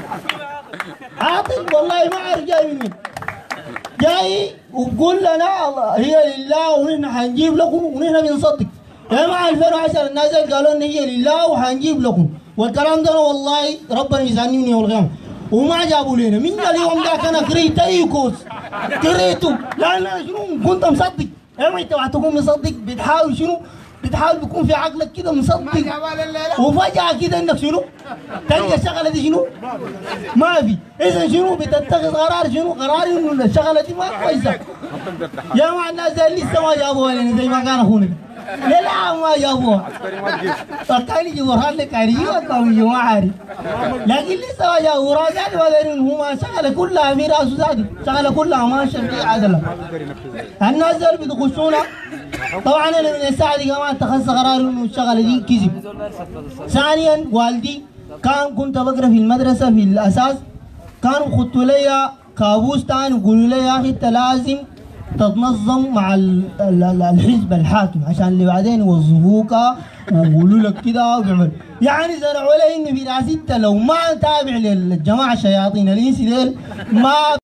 عاطل والله ما عارف جاي منين جاي وبقول لنا هي لله ونحن حنجيب لكم ونحن بنصدق. يا جماعه 2010 الناس قالوا ان هي لله وحنجيب لكم والكلام ده والله ربنا يسامحني من يوم القيامه وما جابوا لنا. من اليوم ذاك انا قريت اي كورس قريته لان انا شنو كنت مصدق. يا جماعه انت تكون مصدق بتحاول شنو؟ بتحاول بيكون في عقلك كده مصدق وفجاه كده انك شنو؟ تلقى الشغله دي شنو؟ ما في. اذا شنو بتتخذ قرار شنو؟ قرار انه الشغله دي ما كويسه. يا جماعه الناس لسه ما جابوها لنا زي ما كان اخونا لا ما جابوها. كان يجي وراء لك عريض ما عارف لكن لسه ما جابوا راسات ولا هم شغله كلها في راسه ذاتي شغله كلها ماشيه في عدله. الناس اللي بتخشونا طبعا انا من الساعه دي كمان اتخذت قرار انه الشغله دي كذب. ثانيا والدي كنت بقرا في المدرسه في الاساس كانوا خدوا لي كابوس ثاني يقولوا لي يا اخي انت لازم تتنظم مع الحزب الحاكم عشان اللي بعدين يوظفوك ويقولوا لك كده ويعمل. يعني زرعوا لي انه في ناس انت لو ما تابع للجماعه الشياطين الانس ديل ما